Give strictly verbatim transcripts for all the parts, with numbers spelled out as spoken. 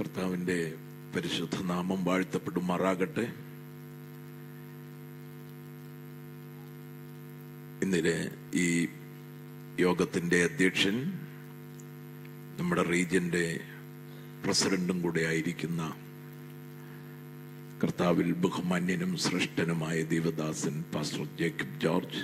കർത്താവിൻ്റെ പരിശുദ്ധ നാമം വാഴ്ത്തപ്പെടുമാറാകട്ടെ. ഇന്നലെ ഈ യോഗത്തിൻ്റെ അധ്യക്ഷൻ നമ്മുടെ റീജിയൻ്റെ പ്രസിഡന്റും കൂടെ ആയിരിക്കുന്ന കർത്താവിൽ ബഹുമാന്യനും ശ്രേഷ്ഠനുമായ ദൈവദാസൻ pastor Jacob George,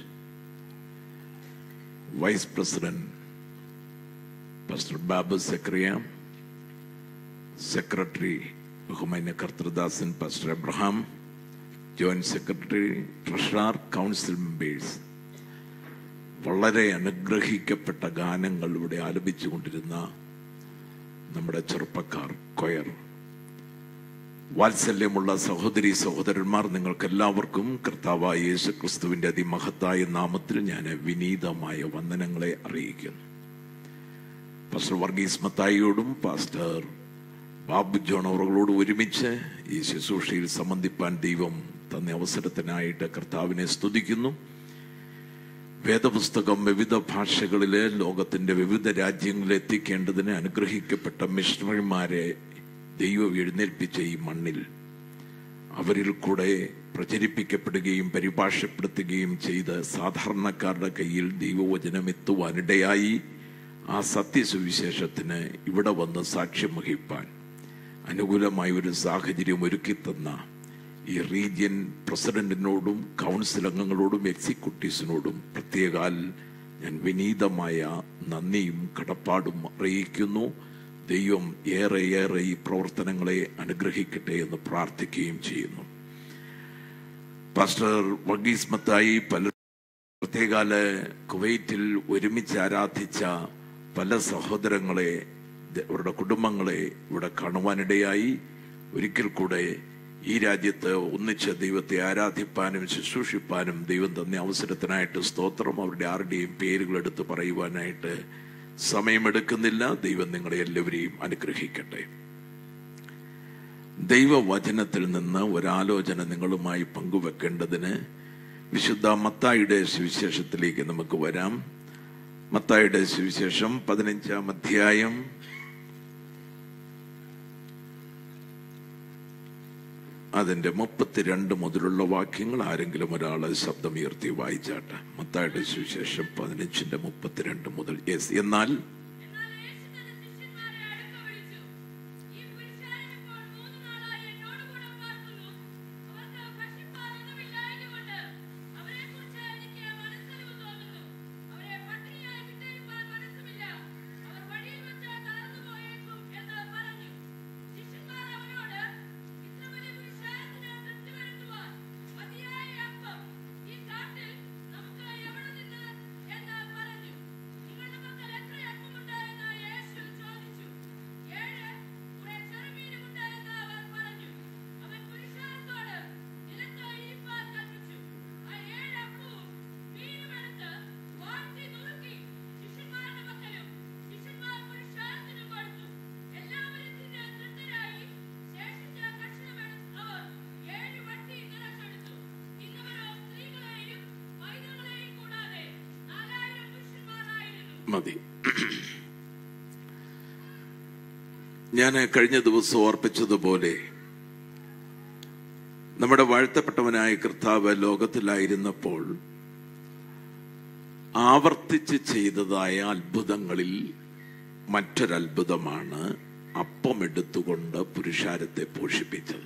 vice president pastor Babu Zacharia, secretary ബഹുമാന്യ കർത്തൃദാസൻ pastor Abraham, joint secretary, treasurer, council members, വളരെ അനുഗ്രഹിക്കപ്പെട്ട ഗാനങ്ങൾ ഇവിടെ ആലപിച്ചുകൊണ്ടിരുന്ന നമ്മുടെ ചെറുപ്പക്കാർ, കൊയർ, വാത്സല്യമുള്ള സഹോദരി സഹോദരന്മാർ, നിങ്ങൾക്കെല്ലാവർക്കും കർത്താവായ യേശു ക്രിസ്തുവിന്റെ അതിമഹത്തായ നാമത്തിൽ ഞാൻ വിനീതമായ വന്ദനങ്ങളെ അറിയിക്കുന്നു. പാസ്റ്റർ വർഗീസ് മത്തായിയോടും പാസ്റ്റർ ബാബു ജോൺ അവറുകളോടും ഒരുമിച്ച് ഈ ശുശ്രൂഷയിൽ സംബന്ധിപ്പാൻ ദൈവം തന്ന അവസരത്തിനായിട്ട് കർത്താവിനെ സ്തുതിക്കുന്നു. വേദപുസ്തകം വിവിധ ഭാഷകളിലെ ലോകത്തിന്റെ വിവിധ രാജ്യങ്ങളിൽ എത്തിക്കേണ്ടതിന് അനുഗ്രഹിക്കപ്പെട്ട മിഷണറിമാരെ ദൈവം എഴുന്നേൽപ്പിച്ച ഈ മണ്ണിൽ അവരിൽ കൂടെ പ്രചരിപ്പിക്കപ്പെടുകയും പരിഭാഷപ്പെടുത്തുകയും ചെയ്ത് സാധാരണക്കാരുടെ കയ്യിൽ ദൈവവചനം എത്തുവാനിടയായി ആ സത്യസുവിശേഷത്തിന് ഇവിടെ വന്ന് സാക്ഷ്യം വഹിപ്പാൻ അനുകൂലമായ ഒരു സാഹചര്യം ഒരുക്കിത്തന്ന ഈ റീജിയൻ പ്രസിഡന്റിനോടും കൗൺസിൽ അംഗങ്ങളോടും എക്സിക്യൂട്ടീവ്സിനോടും പ്രത്യേകാൽ ഞാൻ വിനീതമായ നന്ദിയും കടപ്പാടും അറിയിക്കുന്നു. ദൈവം ഏറെ ഏറെ ഈ പ്രവർത്തനങ്ങളെ അനുഗ്രഹിക്കട്ടെ എന്ന് പ്രാർത്ഥിക്കുകയും ചെയ്യുന്നു. പാസ്റ്റർ വർഗീസ് മത്തായി പല പ്രത്യേകാല കുവൈറ്റിൽ ഒരുമിച്ച് ആരാധിച്ച പല സഹോദരങ്ങളെ, അവരുടെ കുടുംബങ്ങളെ ഇവിടെ കാണുവാനിടയായി. ഒരിക്കൽ കൂടെ ഈ രാജ്യത്ത് ഒന്നിച്ച് ദൈവത്തെ ആരാധിപ്പാനും ശുശ്രൂഷിപ്പാനും ദൈവം തന്ന അവസരത്തിനായിട്ട് സ്തോത്രം. അവരുടെ ആരുടെയും പേരുകൾ എടുത്ത് പറയുവാനായിട്ട് സമയമെടുക്കുന്നില്ല. ദൈവം നിങ്ങളെ എല്ലാവരെയും അനുഗ്രഹിക്കട്ടെ. ദൈവവചനത്തിൽ നിന്ന് ഒരാലോചന നിങ്ങളുമായി പങ്കുവെക്കേണ്ടതിന് വിശുദ്ധ മത്തായിയുടെ സുവിശേഷത്തിലേക്ക് നമുക്ക് വരാം. മത്തായിയുടെ സുവിശേഷം പതിനഞ്ചാം അധ്യായം അതിന്റെ മുപ്പത്തിരണ്ട് മുതലുള്ള വാക്യങ്ങൾ ആരെങ്കിലും ഒരാള് ശബ്ദമുയർത്തി വായിച്ചാട്ടെ. മത്തായിയുടെ സുവിശേഷം പതിനഞ്ചിന്റെ മുപ്പത്തിരണ്ട് മുതൽ. യെസ്. എന്നാൽ മതി. ഞാൻ കഴിഞ്ഞ ദിവസം ഓർപ്പിച്ചതുപോലെ നമ്മുടെ വാഴ്ത്തപ്പെട്ടവനായ കർത്താവ് ലോകത്തിലായിരുന്നപ്പോൾ ആവർത്തിച്ച് ചെയ്തതായ അത്ഭുതങ്ങളിൽ മറ്റൊരത്ഭുതമാണ് അപ്പം എടുത്തുകൊണ്ട് പുരുഷാരത്തെ പോഷിപ്പിച്ചത്.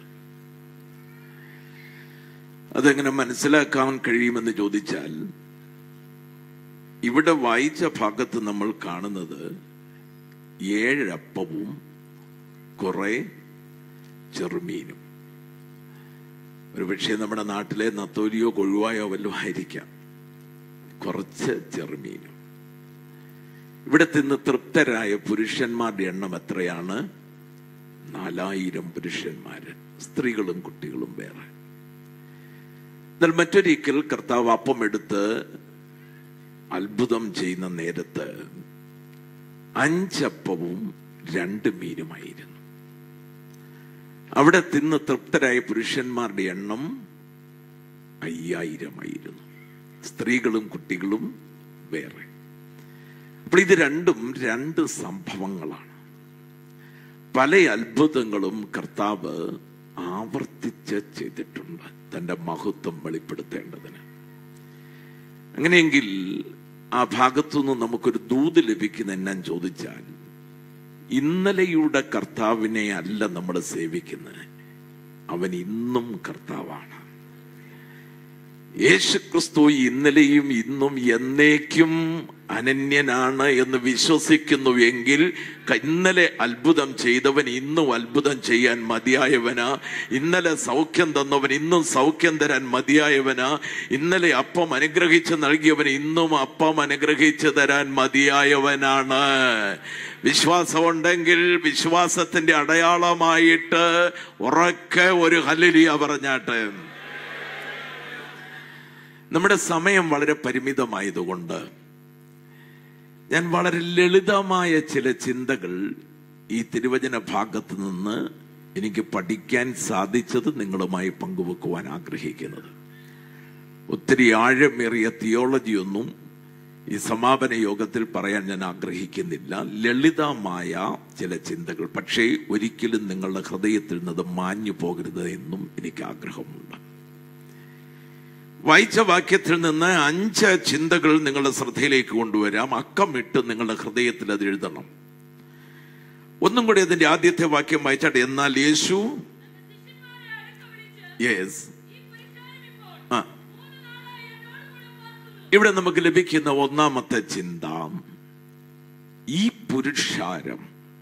അതെങ്ങനെ മനസ്സിലാക്കാൻ കഴിയുമെന്ന് ചോദിച്ചാൽ, ഇവിടെ വായിച്ച ഭാഗത്ത് നമ്മൾ കാണുന്നത് ഏഴപ്പവും കുറെ ചെറുമീനും. ഒരു പക്ഷേ നമ്മുടെ നാട്ടിലെ നത്തോലിയോ കൊഴുവായോ വല്ലതും ആയിരിക്കാം. കുറച്ച് ചെറുമീനും. ഇവിടെ നിന്ന് തൃപ്തരായ പുരുഷന്മാരുടെ എണ്ണം എത്രയാണ്? നാലായിരം പുരുഷന്മാര്, സ്ത്രീകളും കുട്ടികളും വേറെ. എന്നാൽ മറ്റൊരിക്കൽ കർത്താവ് അപ്പം എടുത്ത് അത്ഭുതം ചെയ്യുന്ന നേരത്ത് അഞ്ചപ്പവും രണ്ട് മീനുമായിരുന്നു. അവിടെ തിന്ന് തൃപ്തരായ പുരുഷന്മാരുടെ എണ്ണം അയ്യായിരമായിരുന്നു, സ്ത്രീകളും കുട്ടികളും വേറെ. അപ്പോൾ ഇത് രണ്ടും രണ്ട് സംഭവങ്ങളാണ്. പല അത്ഭുതങ്ങളും കർത്താവ് ആവർത്തിച്ച് ചെയ്തിട്ടുണ്ട് തന്റെ മഹത്വം വെളിപ്പെടുത്തേണ്ടതിന്. അങ്ങനെയെങ്കിൽ ആ ഭാഗത്തുനിന്ന് നമുക്കൊരു ദൂത് ലഭിക്കുന്ന എന്നാൻ ചോദിച്ചാൽ, ഇന്നലെയുടെ കർത്താവിനെ അല്ല നമ്മൾ സേവിക്കുന്നത്, അവൻ ഇന്നും കർത്താവാണ്. യേശുക്രിസ്തു ഇന്നലെയും ഇന്നും എന്നേക്കും അനന്യനാണ് എന്ന് വിശ്വസിക്കുന്നു എങ്കിൽ, ഇന്നലെ അത്ഭുതം ചെയ്തവൻ ഇന്നും അത്ഭുതം ചെയ്യാൻ മതിയായവനാ. ഇന്നലെ സൗഖ്യം തന്നവൻ ഇന്നും സൗഖ്യം തരാൻ മതിയായവനാ. ഇന്നലെ അപ്പം അനുഗ്രഹിച്ച് നൽകിയവൻ ഇന്നും അപ്പം അനുഗ്രഹിച്ച് തരാൻ മതിയായവനാണ്. വിശ്വാസമുണ്ടെങ്കിൽ വിശ്വാസത്തിന്റെ അടയാളമായിട്ട് ഉറക്കെ ഒരു ഹല്ലേലൂയ പറഞ്ഞാട്ടെ. നമ്മുടെ സമയം വളരെ പരിമിതമായതുകൊണ്ട് ഞാൻ വളരെ ലളിതമായ ചില ചിന്തകൾ ഈ തിരുവചന ഭാഗത്ത് നിന്ന് എനിക്ക് പഠിക്കാൻ സാധിച്ചത് നിങ്ങളുമായി പങ്കുവെക്കുവാൻ ആഗ്രഹിക്കുന്നത്. ഒത്തിരി ആഴമേറിയ തിയോളജിയൊന്നും ഈ സമാപന യോഗത്തിൽ പറയാൻ ഞാൻ ആഗ്രഹിക്കുന്നില്ല. ലളിതമായ ചില ചിന്തകൾ, പക്ഷേ ഒരിക്കലും നിങ്ങളുടെ ഹൃദയത്തിൽ നിന്ന് മാഞ്ഞു പോകരുത് എന്നും എനിക്ക് ആഗ്രഹമുണ്ട്. വായിച്ച വാക്യത്തിൽ നിന്ന് അഞ്ച് ചിന്തകൾ നിങ്ങളുടെ ശ്രദ്ധയിലേക്ക് കൊണ്ടുവരാം. അക്കമിട്ട് നിങ്ങളുടെ ഹൃദയത്തിൽ അത് എഴുതണം. ഒന്നും കൂടി അതിന്റെ ആദ്യത്തെ വാക്യം വായിച്ചാട്ടെ. എന്നാൽ യേശു യെസ് ആ ഇവിടെ നമുക്ക് ലഭിക്കുന്ന ഒന്നാമത്തെ ചിന്ത, ഈ പുരുഷാരം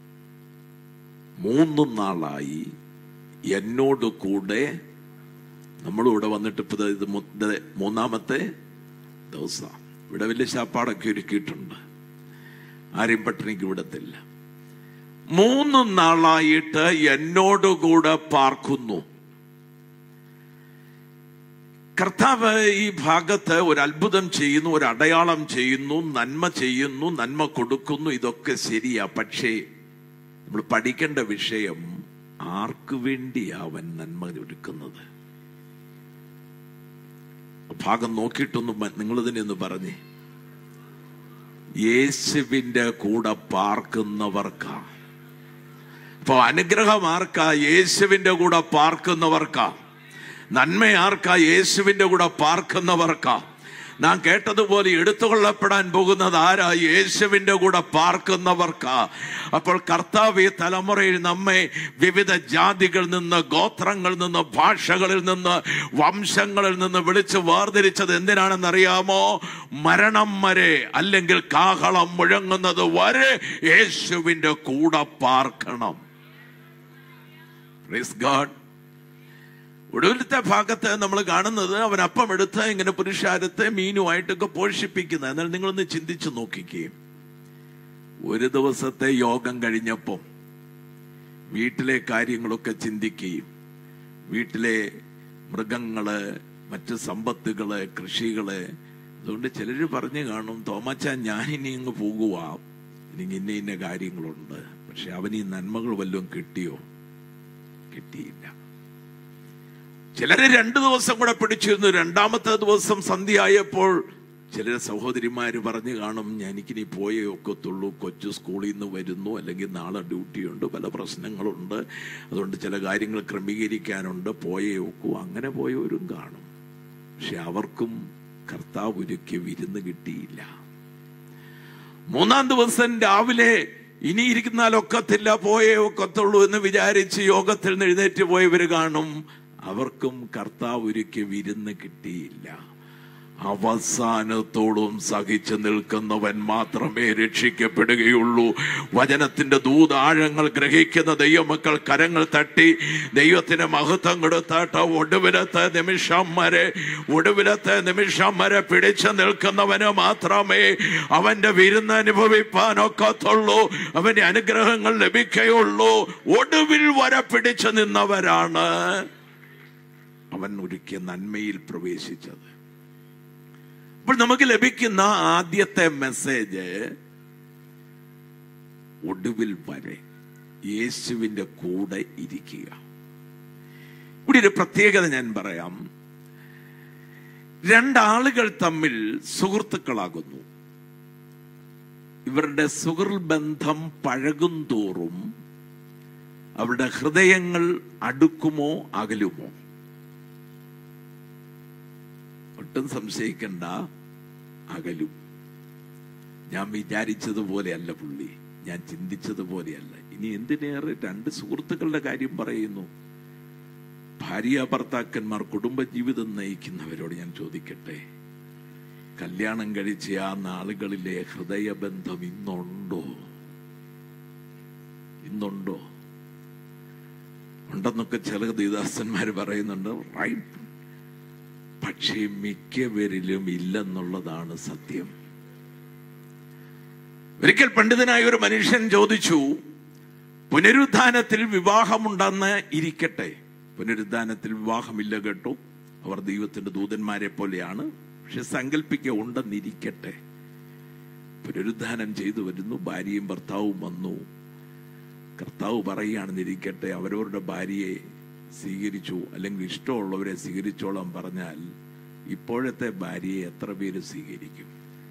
മൂന്ന് നാളായി എന്നോട് കൂടെ, നമ്മളിവിടെ വന്നിട്ട് ഇപ്പൊ ഇത് മൂന്നാമത്തെ ദിവസം. ഇവിടെ വലിയ ശാപ്പാടൊക്കെ ഒരുക്കിയിട്ടുണ്ട്, ആരെയും പട്ടിണിക്ക് വിടത്തില്ല. മൂന്ന് നാളായിട്ട് എന്നോടുകൂടെ പാർക്കുന്നു. കർത്താവ് ഈ ഭാഗത്ത് ഒരു അത്ഭുതം ചെയ്യുന്നു, ഒരു അടയാളം ചെയ്യുന്നു, നന്മ ചെയ്യുന്നു, നന്മ കൊടുക്കുന്നു. ഇതൊക്കെ ശരിയാ. പക്ഷേ നമ്മൾ പഠിക്കേണ്ട വിഷയം, ആർക്കു വേണ്ടിയാ അവൻ നന്മ കൊടുക്കുന്നത്? ഭാഗം നോക്കിയിട്ടൊന്നും നിങ്ങൾ തന്നെ ഒന്ന് പറഞ്ഞേ. യേശുവിന്റെ കൂടെ പാർക്കുന്നവർക്കാ. അപ്പൊ അനുഗ്രഹം ആർക്കാ? യേശുവിന്റെ കൂടെ പാർക്കുന്നവർക്കാ. നന്മ ആർക്കാ? യേശുവിന്റെ കൂടെ പാർക്കുന്നവർക്കാ. നാം കേട്ടതുപോലെ എടുത്തുകൊള്ളപ്പെടാൻ പോകുന്നത് ആരാ? യേശുവിന്റെ കൂടെ പാർക്കുന്നവർക്കാ. അപ്പോൾ കർത്താവ് ഈ തലമുറയിൽ നമ്മെ വിവിധ ജാതികളിൽ നിന്ന്, ഗോത്രങ്ങളിൽ നിന്ന്, ഭാഷകളിൽ നിന്ന്, വംശങ്ങളിൽ നിന്ന് വിളിച്ച് വേർതിരിച്ചത് എന്തിനാണെന്നറിയാമോ? മരണം വരെ, അല്ലെങ്കിൽ കാഹളം മുഴങ്ങുന്നത് വരെ യേശുവിന്റെ കൂടെ പാർക്കണം. Praise God. ഒടുവിലത്തെ ഭാഗത്ത് നമ്മൾ കാണുന്നത്, അവൻ അപ്പം എടുത്ത് ഇങ്ങനെ പുരുഷാരത്തെ മീനുമായിട്ടൊക്കെ പോഷിപ്പിക്കുന്നത്. എന്നാൽ നിങ്ങളൊന്ന് ചിന്തിച്ചു നോക്കിക്കുകയും, ഒരു ദിവസത്തെ യോഗം കഴിഞ്ഞപ്പം വീട്ടിലെ കാര്യങ്ങളൊക്കെ ചിന്തിക്കുകയും, വീട്ടിലെ മൃഗങ്ങള്, മറ്റ് സമ്പത്തുകള്, കൃഷികള്. അതുകൊണ്ട് ചിലര് പറഞ്ഞു കാണും, തോമാച്ചാ ഞാനിനി അങ്ങ് പോകുക, എനിക്ക് ഇന്ന ഇന്ന കാര്യങ്ങളുണ്ട്. പക്ഷെ അവന് ഈ നന്മകൾ വല്ലതും കിട്ടിയോ? കിട്ടിയില്ല. ചിലര് രണ്ടു ദിവസം കൂടെ പിടിച്ചിരുന്നു. രണ്ടാമത്തെ ദിവസം സന്ധ്യയായപ്പോൾ ചില സഹോദരിമാര് പറഞ്ഞു കാണും, എനിക്കിനി പോയേ ഒക്കത്തുള്ളൂ, കൊച്ചു സ്കൂളിൽ നിന്ന് വരുന്നു, അല്ലെങ്കിൽ നാളെ ഡ്യൂട്ടിയുണ്ട്, പല പ്രശ്നങ്ങളുണ്ട്, അതുകൊണ്ട് ചില കാര്യങ്ങൾ ക്രമീകരിക്കാനുണ്ട്, പോയേ ഒക്കൂ. അങ്ങനെ പോയവരും കാണും. പക്ഷെ അവർക്കും കർത്താവ് ഒരുക്കിയ വിരുന്ന് കിട്ടിയില്ല. മൂന്നാം ദിവസം രാവിലെ ഇനി ഇരിക്കുന്നാലൊക്കത്തില്ല, പോയേ ഒക്കത്തുള്ളൂ എന്ന് വിചാരിച്ച് യോഗത്തിൽ നിന്ന് എഴുന്നേറ്റ് പോയവര് കാണും. അവർക്കും കർത്താവ് ഒരുക്കിയ വിരുന്ന് കിട്ടിയില്ല. അവസാനത്തോടും സഹിച്ചു നിൽക്കുന്നവൻ മാത്രമേ രക്ഷിക്കപ്പെടുകയുള്ളൂ. വചനത്തിന്റെ ദൂതാഴങ്ങൾ ഗ്രഹിക്കുന്ന ദൈവമക്കൾ കരങ്ങൾ തട്ടി ദൈവത്തിന് മഹത്വം കൊടുത്താട്ട. ഒടുവിലത്തെ നിമിഷം വരെ ഒടുവിലത്തെ നിമിഷം വരെ പിടിച്ചു നിൽക്കുന്നവന് മാത്രമേ അവന്റെ വിരുന്ന് അനുഭവിപ്പാനൊക്കത്തുള്ളൂ, അവന്റെ അനുഗ്രഹങ്ങൾ ലഭിക്കുകയുള്ളൂ. ഒടുവിൽ വരെ പിടിച്ചു നിന്നവരാണ് അവൻ ഒരുക്കിയ നന്മയിൽ പ്രവേശിച്ചത്. അപ്പോൾ നമുക്ക് ലഭിക്കുന്ന ആദ്യത്തെ മെസ്സേജ്, ഒടുവിൽ വരെ യേശുവിന്റെ കൂടെ ഇരിക്കുക. ഇവിടെ ഒരു പ്രത്യേകത ഞാൻ പറയാം. രണ്ടാളുകൾ തമ്മിൽ സുഹൃത്തുക്കളാകുന്നു. ഇവരുടെ സുഹൃത്ത് ബന്ധം പഴകും തോറും അവരുടെ ഹൃദയങ്ങൾ അടുക്കുമോ അകലുമോ? ഒട്ടും സംശയിക്കണ്ട, അകലും. ഞാൻ വിചാരിച്ചതുപോലെയല്ല പുള്ളി, ഞാൻ ചിന്തിച്ചതുപോലെയല്ല. ഇനി എന്തിനേറെ രണ്ട് സുഹൃത്തുക്കളുടെ കാര്യം പറയുന്നു. ഭാര്യ ഭർത്താക്കന്മാർ കുടുംബജീവിതം നയിക്കുന്നവരോട് ഞാൻ ചോദിക്കട്ടെ, കല്യാണം കഴിച്ച ആ നാളുകളിലെ ഹൃദയബന്ധം ഇന്നുണ്ടോ? ഇന്നുണ്ടോ? ഉണ്ടെന്നൊക്കെ ചില ദൈവദാസന്മാർ പറയുന്നുണ്ട്, റൈറ്റ്. പക്ഷേ മിക്കവരിലും ഇല്ലെന്നുള്ളതാണ് സത്യം. ഒരിക്കൽ പണ്ഡിതനായ ഒരു മനുഷ്യൻ ചോദിച്ചു, പുനരുദ്ധാനത്തിൽ വിവാഹമുണ്ടെന്ന് ഇരിക്കട്ടെ. പുനരുദ്ധാനത്തിൽ വിവാഹമില്ല കേട്ടോ, അവർ ദൈവത്തിന്റെ ദൂതന്മാരെ പോലെയാണ്. പക്ഷെ സങ്കല്പിക്കുക, ഉണ്ടെന്നിരിക്കട്ടെ. പുനരുദ്ധാനം ചെയ്തു വരുന്നു, ഭാര്യയും ഭർത്താവും വന്നു. കർത്താവ് പറയുകയാണെന്നിരിക്കട്ടെ, അവരവരുടെ ഭാര്യയെ സ്വീകരിച്ചു, അല്ലെങ്കിൽ ഇഷ്ടമുള്ളവരെ സ്വീകരിച്ചോളാം പറഞ്ഞാൽ ഇപ്പോഴത്തെ ഭാര്യയെ എത്ര പേര് സ്വീകരിക്കും?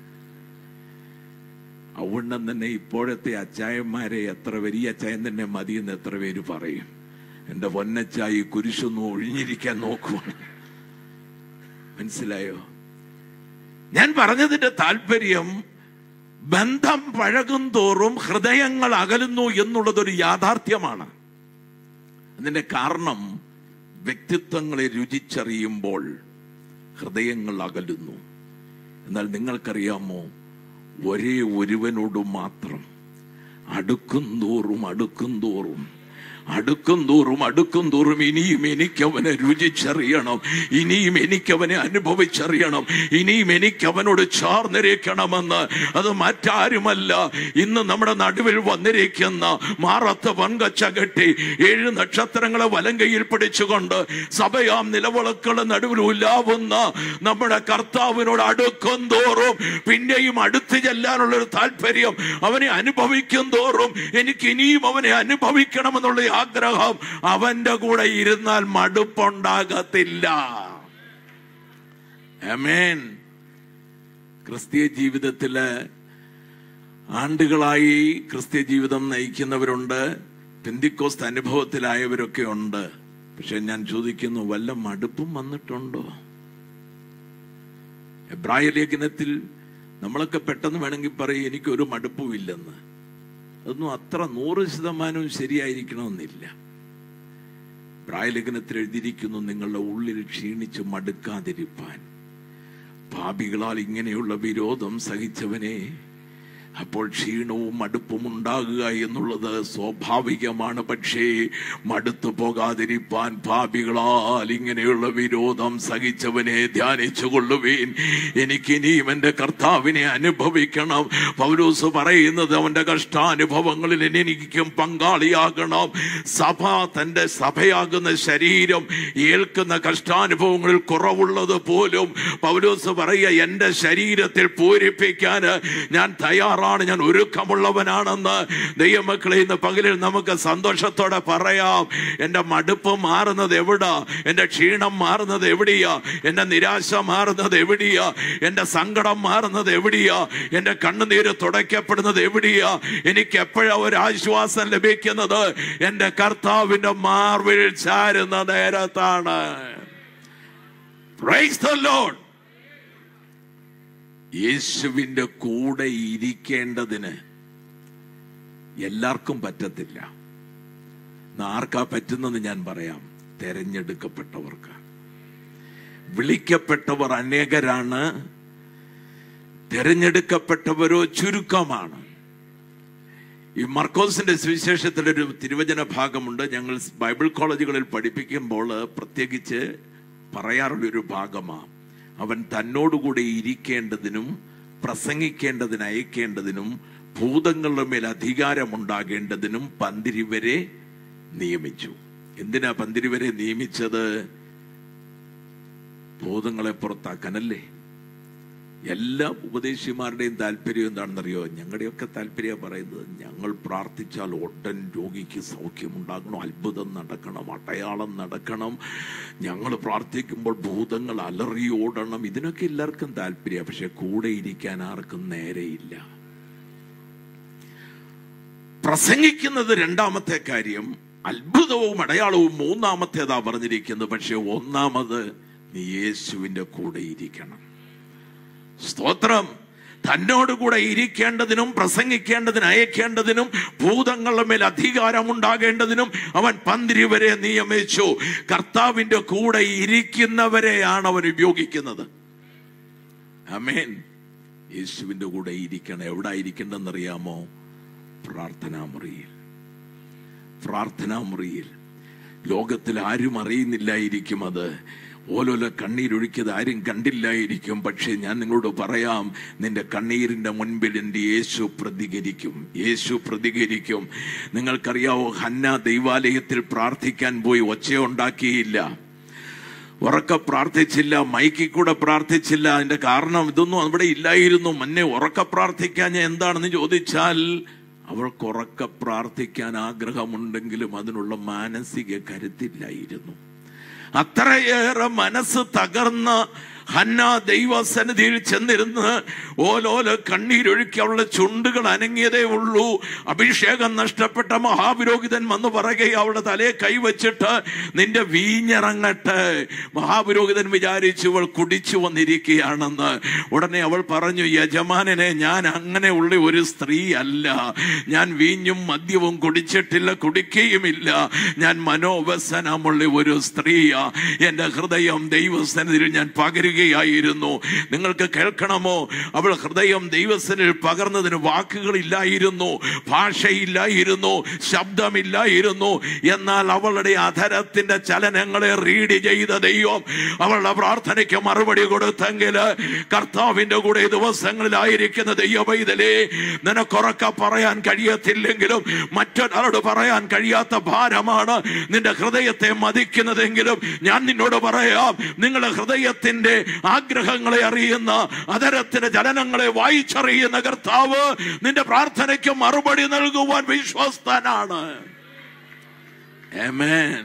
അതുകൊണ്ടും തന്നെ ഇപ്പോഴത്തെ അച്ചായന്മാരെ എത്ര വലിയ അച്ചായൻ തന്നെ മതിയെന്ന് എത്ര പേര് പറയും? എന്റെ പൊന്നച്ചായി കുരിശൊന്നും ഒഴിഞ്ഞിരിക്കാൻ നോക്കുവാണ്. മനസ്സിലായോ? ഞാൻ പറഞ്ഞതിന്റെ താല്പര്യം, ബന്ധം പഴകും തോറും ഹൃദയങ്ങൾ അകലുന്നു എന്നുള്ളതൊരു യാഥാർത്ഥ്യമാണ്. അതിന്റെ കാരണം, വ്യക്തിത്വങ്ങളെ രുചിച്ചറിയുമ്പോൾ ഹൃദയങ്ങൾ അകലുന്നു. എന്നാൽ നിങ്ങൾക്കറിയാമോ, ഒരേ ഒരുവനോട് മാത്രം അടുക്കും തോറും അടുക്കും തോറും അടുക്കും തോറും അടുക്കും തോറും ഇനിയും എനിക്കവനെ രുചിച്ചറിയണം, ഇനിയും എനിക്കവനെ അനുഭവിച്ചറിയണം, ഇനിയും എനിക്കവനോട് ചേർന്നിരിക്കണമെന്ന്. അത് മറ്റാരുമല്ല, ഇന്ന് നമ്മുടെ നടുവിൽ വന്നിരിക്കുന്ന മാറത്ത് പങ്കച്ച കെട്ടി ഏഴ് നക്ഷത്രങ്ങളെ വലങ്കയിൽ പിടിച്ചുകൊണ്ട് സഭയാം നിലവിളക്കുകളുടെ നടുവിൽ ഉലാവുന്ന നമ്മുടെ കർത്താവിനോട് അടുക്കും തോറും പിന്നെയും അടുത്ത് ചെല്ലാനുള്ളൊരു താല്പര്യം, അവനെ അനുഭവിക്കും തോറും എനിക്ക് ഇനിയും അവനെ അനുഭവിക്കണമെന്നുള്ള ആഗ്രഹം. അവന്റെ കൂടെ ഇരുന്നാൽ മടുപ്പുണ്ടാകത്തില്ല. ആമേൻ. ക്രിസ്തീയ ജീവിതത്തില് ആണ്ടുകളായി ക്രിസ്തീയ ജീവിതം നയിക്കുന്നവരുണ്ട്, പെന്തിക്കോസ്ത് അനുഭവത്തിലായവരൊക്കെ ഉണ്ട്. പക്ഷെ ഞാൻ ചോദിക്കുന്നു, വല്ല മടുപ്പും വന്നിട്ടുണ്ടോ? എബ്രായ ലേഖനത്തിൽ നമ്മളൊക്കെ പെട്ടെന്ന് വേണമെങ്കിൽ പറയും എനിക്കൊരു മടുപ്പും ഇല്ലെന്ന്. അതൊന്നും അത്ര നൂറ് ശതമാനവും ശരിയായിരിക്കണമെന്നില്ല. പ്രായലേഖനത്തിൽ എഴുതിയിരിക്കുന്നു, നിങ്ങളുടെ ഉള്ളിൽ ക്ഷീണിച്ച് മടുക്കാതിരിപ്പാൻ പാപികളാൽ ഇങ്ങനെയുള്ള വിരോധം സഹിച്ചവനെ, അപ്പോൾ ക്ഷീണവും മടുപ്പും ഉണ്ടാകുക എന്നുള്ളത് സ്വാഭാവികമാണ്. പക്ഷേ മടുത്തു പോകാതിരിപ്പാൻ പാപികളാൽ ഇങ്ങനെയുള്ള വിരോധം സഹിച്ചവനെ ധ്യാനിച്ചു കൊള്ളുവീൻ. എനിക്കിനിയും എൻ്റെ കർത്താവിനെ അനുഭവിക്കണം. പൗലോസ് പറയുന്നത്, അവന്റെ കഷ്ടാനുഭവങ്ങളിൽ എനിക്കും പങ്കാളിയാകണം. സഭ, തന്റെ സഭയാകുന്ന ശരീരം ഏൽക്കുന്ന കഷ്ടാനുഭവങ്ങളിൽ കുറവുള്ളത് പോലും പൗലോസ് പറയുക, എൻ്റെ ശരീരത്തിൽ പൂരിപ്പിക്കാൻ ഞാൻ തയ്യാറാണ്, ഞാൻ ഒരുക്കമുള്ളവനാണെന്ന്. ദൈവമക്കളെ, ഇന്ന് പകലിൽ നമുക്ക് സന്തോഷത്തോടെ പറയാം, എന്റെ മടുപ്പ് മാറുന്നത് എവിടാ? എന്റെ ക്ഷീണം മാറുന്നത് എവിടെയാ? എന്റെ നിരാശ മാറുന്നത് എവിടെയാ? എന്റെ സങ്കടം മാറുന്നത് എവിടെയാ? എന്റെ കണ്ണുനീര് തുടയ്ക്കപ്പെടുന്നത് എവിടെയാ? എനിക്ക് എപ്പോഴാ ഒരു ആശ്വാസം ലഭിക്കുന്നത്? എന്റെ കർത്താവിന്റെ മാർവിൽ ചാരുന്ന നേരത്താണ്. Praise the Lord. യേശുവിന്റെ കൂടെ ഇരിക്കേണ്ടതിന് എല്ലാവർക്കും പറ്റത്തില്ല. ആർക്കാ പറ്റുന്നത് ഞാൻ പറയാം. തെരഞ്ഞെടുക്കപ്പെട്ടവർക്ക്. വിളിക്കപ്പെട്ടവർ അനേകരാണ്, തെരഞ്ഞെടുക്കപ്പെട്ടവരോ ചുരുക്കമാണ്. ഈ മർക്കോസിന്റെ സുവിശേഷത്തിലൊരു തിരുവചന ഭാഗമുണ്ട്. ഞങ്ങൾ ബൈബിൾ കോളേജുകളിൽ പഠിപ്പിക്കുമ്പോൾ പ്രത്യേകിച്ച് പറയാറുള്ളൊരു ഭാഗമാണ്. അവൻ തന്നോടുകൂടി ഇരിക്കേണ്ടതിനും പ്രസംഗിക്കേണ്ടതിന് അയക്കേണ്ടതിനും ഭൂതങ്ങളുടെ മേൽ അധികാരമുണ്ടാകേണ്ടതിനും പന്തിരിവരെ നിയമിച്ചു. എന്തിനാ പന്തിരിവരെ നിയമിച്ചത്? ഭൂതങ്ങളെ പുറത്താക്കാനല്ലേ? എല്ലാ ഉപദേശിമാരുടെയും താല്പര്യം എന്താണെന്നറിയോ? ഞങ്ങളുടെയൊക്കെ താല്പര്യം പറയുന്നത്, ഞങ്ങൾ പ്രാർത്ഥിച്ചാൽ ഉടൻ രോഗിക്ക് സൗഖ്യമുണ്ടാകണം, അത്ഭുതം നടക്കണം, അടയാളം നടക്കണം, ഞങ്ങൾ പ്രാർത്ഥിക്കുമ്പോൾ ഭൂതങ്ങൾ അലറിയോടണം. ഇതിനൊക്കെ എല്ലാവർക്കും താല്പര്യം. പക്ഷെ കൂടെ ഇരിക്കാൻ ആർക്കും നേരെയില്ല. പ്രസംഗിക്കുന്നത് രണ്ടാമത്തെ കാര്യം, അത്ഭുതവും അടയാളവും മൂന്നാമത്തേതാ പറഞ്ഞിരിക്കുന്നത്. പക്ഷെ ഒന്നാമത് നീ യേശുവിന്റെ കൂടെ ഇരിക്കണം. സ്തോത്രം. തന്നോടുകൂടെ ഇരിക്കേണ്ടതിനും പ്രസംഗിക്കേണ്ടതിനും അയക്കേണ്ടതിനും ഭൂതങ്ങളുടെ മേൽ അധികാരമുണ്ടാകേണ്ടതിനും അവൻ പന്തിരി വരെ നിയമിച്ചു. കർത്താവിന്റെ കൂടെ ഇരിക്കുന്നവരെയാണ് അവൻ ഉപയോഗിക്കുന്നത്. ആമേൻ. യേശുവിന്റെ കൂടെ ഇരിക്കണം. എവിടെ ഇരിക്കേണ്ടെന്നറിയാമോ? പ്രാർത്ഥനാ മുറിയിൽ. പ്രാർത്ഥനാ മുറിയിൽ. ലോകത്തിൽ ആരും അറിയുന്നില്ലായിരിക്കും അത്. ഓലോല കണ്ണീരൊഴുക്കിയത് ആരും കണ്ടില്ലായിരിക്കും. പക്ഷെ ഞാൻ നിങ്ങളോട് പറയാം, നിന്റെ കണ്ണീരിന്റെ മുൻപിൽ എൻ്റെ യേശു പ്രതികരിക്കും. യേശു പ്രതികരിക്കും. നിങ്ങൾക്കറിയാവോ, ഹന്ന ദൈവാലയത്തിൽ പ്രാർത്ഥിക്കാൻ പോയി ഒച്ചയുണ്ടാക്കിയില്ല, ഉറക്ക പ്രാർത്ഥിച്ചില്ല, മൈക്കിൽ കൂടെ പ്രാർത്ഥിച്ചില്ല. അതിന്റെ കാരണം ഇതൊന്നും അവിടെ ഇല്ലായിരുന്നു. മുന്നേ ഉറക്ക പ്രാർത്ഥിക്കാൻ എന്താണെന്ന് ചോദിച്ചാൽ, അവൾക്ക് ഉറക്ക പ്രാർത്ഥിക്കാൻ ആഗ്രഹമുണ്ടെങ്കിലും അതിനുള്ള മാനസിക കരുത്തില്ലായിരുന്നു. അത്രയേറെ മനസ്സ് തകർന്ന ഹന്ന ദൈവസന്നിധിയിൽ ചെന്നിരുന്ന് ഓലോല കണ്ണീരൊഴുക്കി അവളുടെ ചുണ്ടുകൾ അനങ്ങിയതേ ഉള്ളൂ. അഭിഷേകം നഷ്ടപ്പെട്ട മഹാപുരോഹിതൻ വന്ന് പറയുക, അവളുടെ തലയെ കൈവച്ചിട്ട് നിന്റെ വീഞ്ഞിറങ്ങട്ടെ. മഹാപുരോഹിതൻ വിചാരിച്ചു ഇവൾ കുടിച്ചു വന്നിരിക്കുകയാണെന്ന്. ഉടനെ അവൾ പറഞ്ഞു, യജമാനനെ, ഞാൻ അങ്ങനെയുള്ള ഒരു സ്ത്രീ അല്ല. ഞാൻ വീഞ്ഞും മദ്യവും കുടിച്ചിട്ടില്ല, കുടിക്കുകയുമില്ല. ഞാൻ മനോവ്യസനമുള്ള ഒരു സ്ത്രീയാ. എന്റെ ഹൃദയം ദൈവസന്നിധിയിൽ ഞാൻ പകരുക ായിരുന്നു. നിങ്ങൾക്ക് കേൾക്കണമോ? അവൾ ഹൃദയം ദൈവസന്നിധിയിൽ പകർന്നതിന് വാക്കുകളില്ലായിരുന്നു, ഭാഷയില്ലായിരുന്നു, ശബ്ദമില്ലായിരുന്നു. എന്നാൽ അവളുടെ അധരത്തിന്റെ ചലനങ്ങളെ റീഡ് ചെയ്ത ദൈവം അവളുടെ പ്രാർത്ഥനയ്ക്ക് മറുപടി കൊടുത്തെങ്കിൽ, കർത്താവിന്റെ കൂടെ ദിവസങ്ങളിലായിരിക്കുന്ന ദൈവപൈതലേ, നിനക്കുറക്ക പറയാൻ കഴിയത്തില്ലെങ്കിലും മറ്റൊരാളോട് പറയാൻ കഴിയാത്ത ഭാരമാണ് നിന്റെ ഹൃദയത്തെ മതിക്കുന്നതെങ്കിലും ഞാൻ നിന്നോട് പറയാം, നിങ്ങളുടെ ഹൃദയത്തിന്റെ ആഗ്രഹങ്ങളെ അറിയുന്ന, അധരത്തിന്റെ ചലനങ്ങളെ വായിച്ചറിയുന്ന കർത്താവ് നിന്റെ പ്രാർത്ഥനയ്ക്ക് മറുപടി നൽകുവാൻ വിശ്വസ്തനാണ്. ആമേൻ.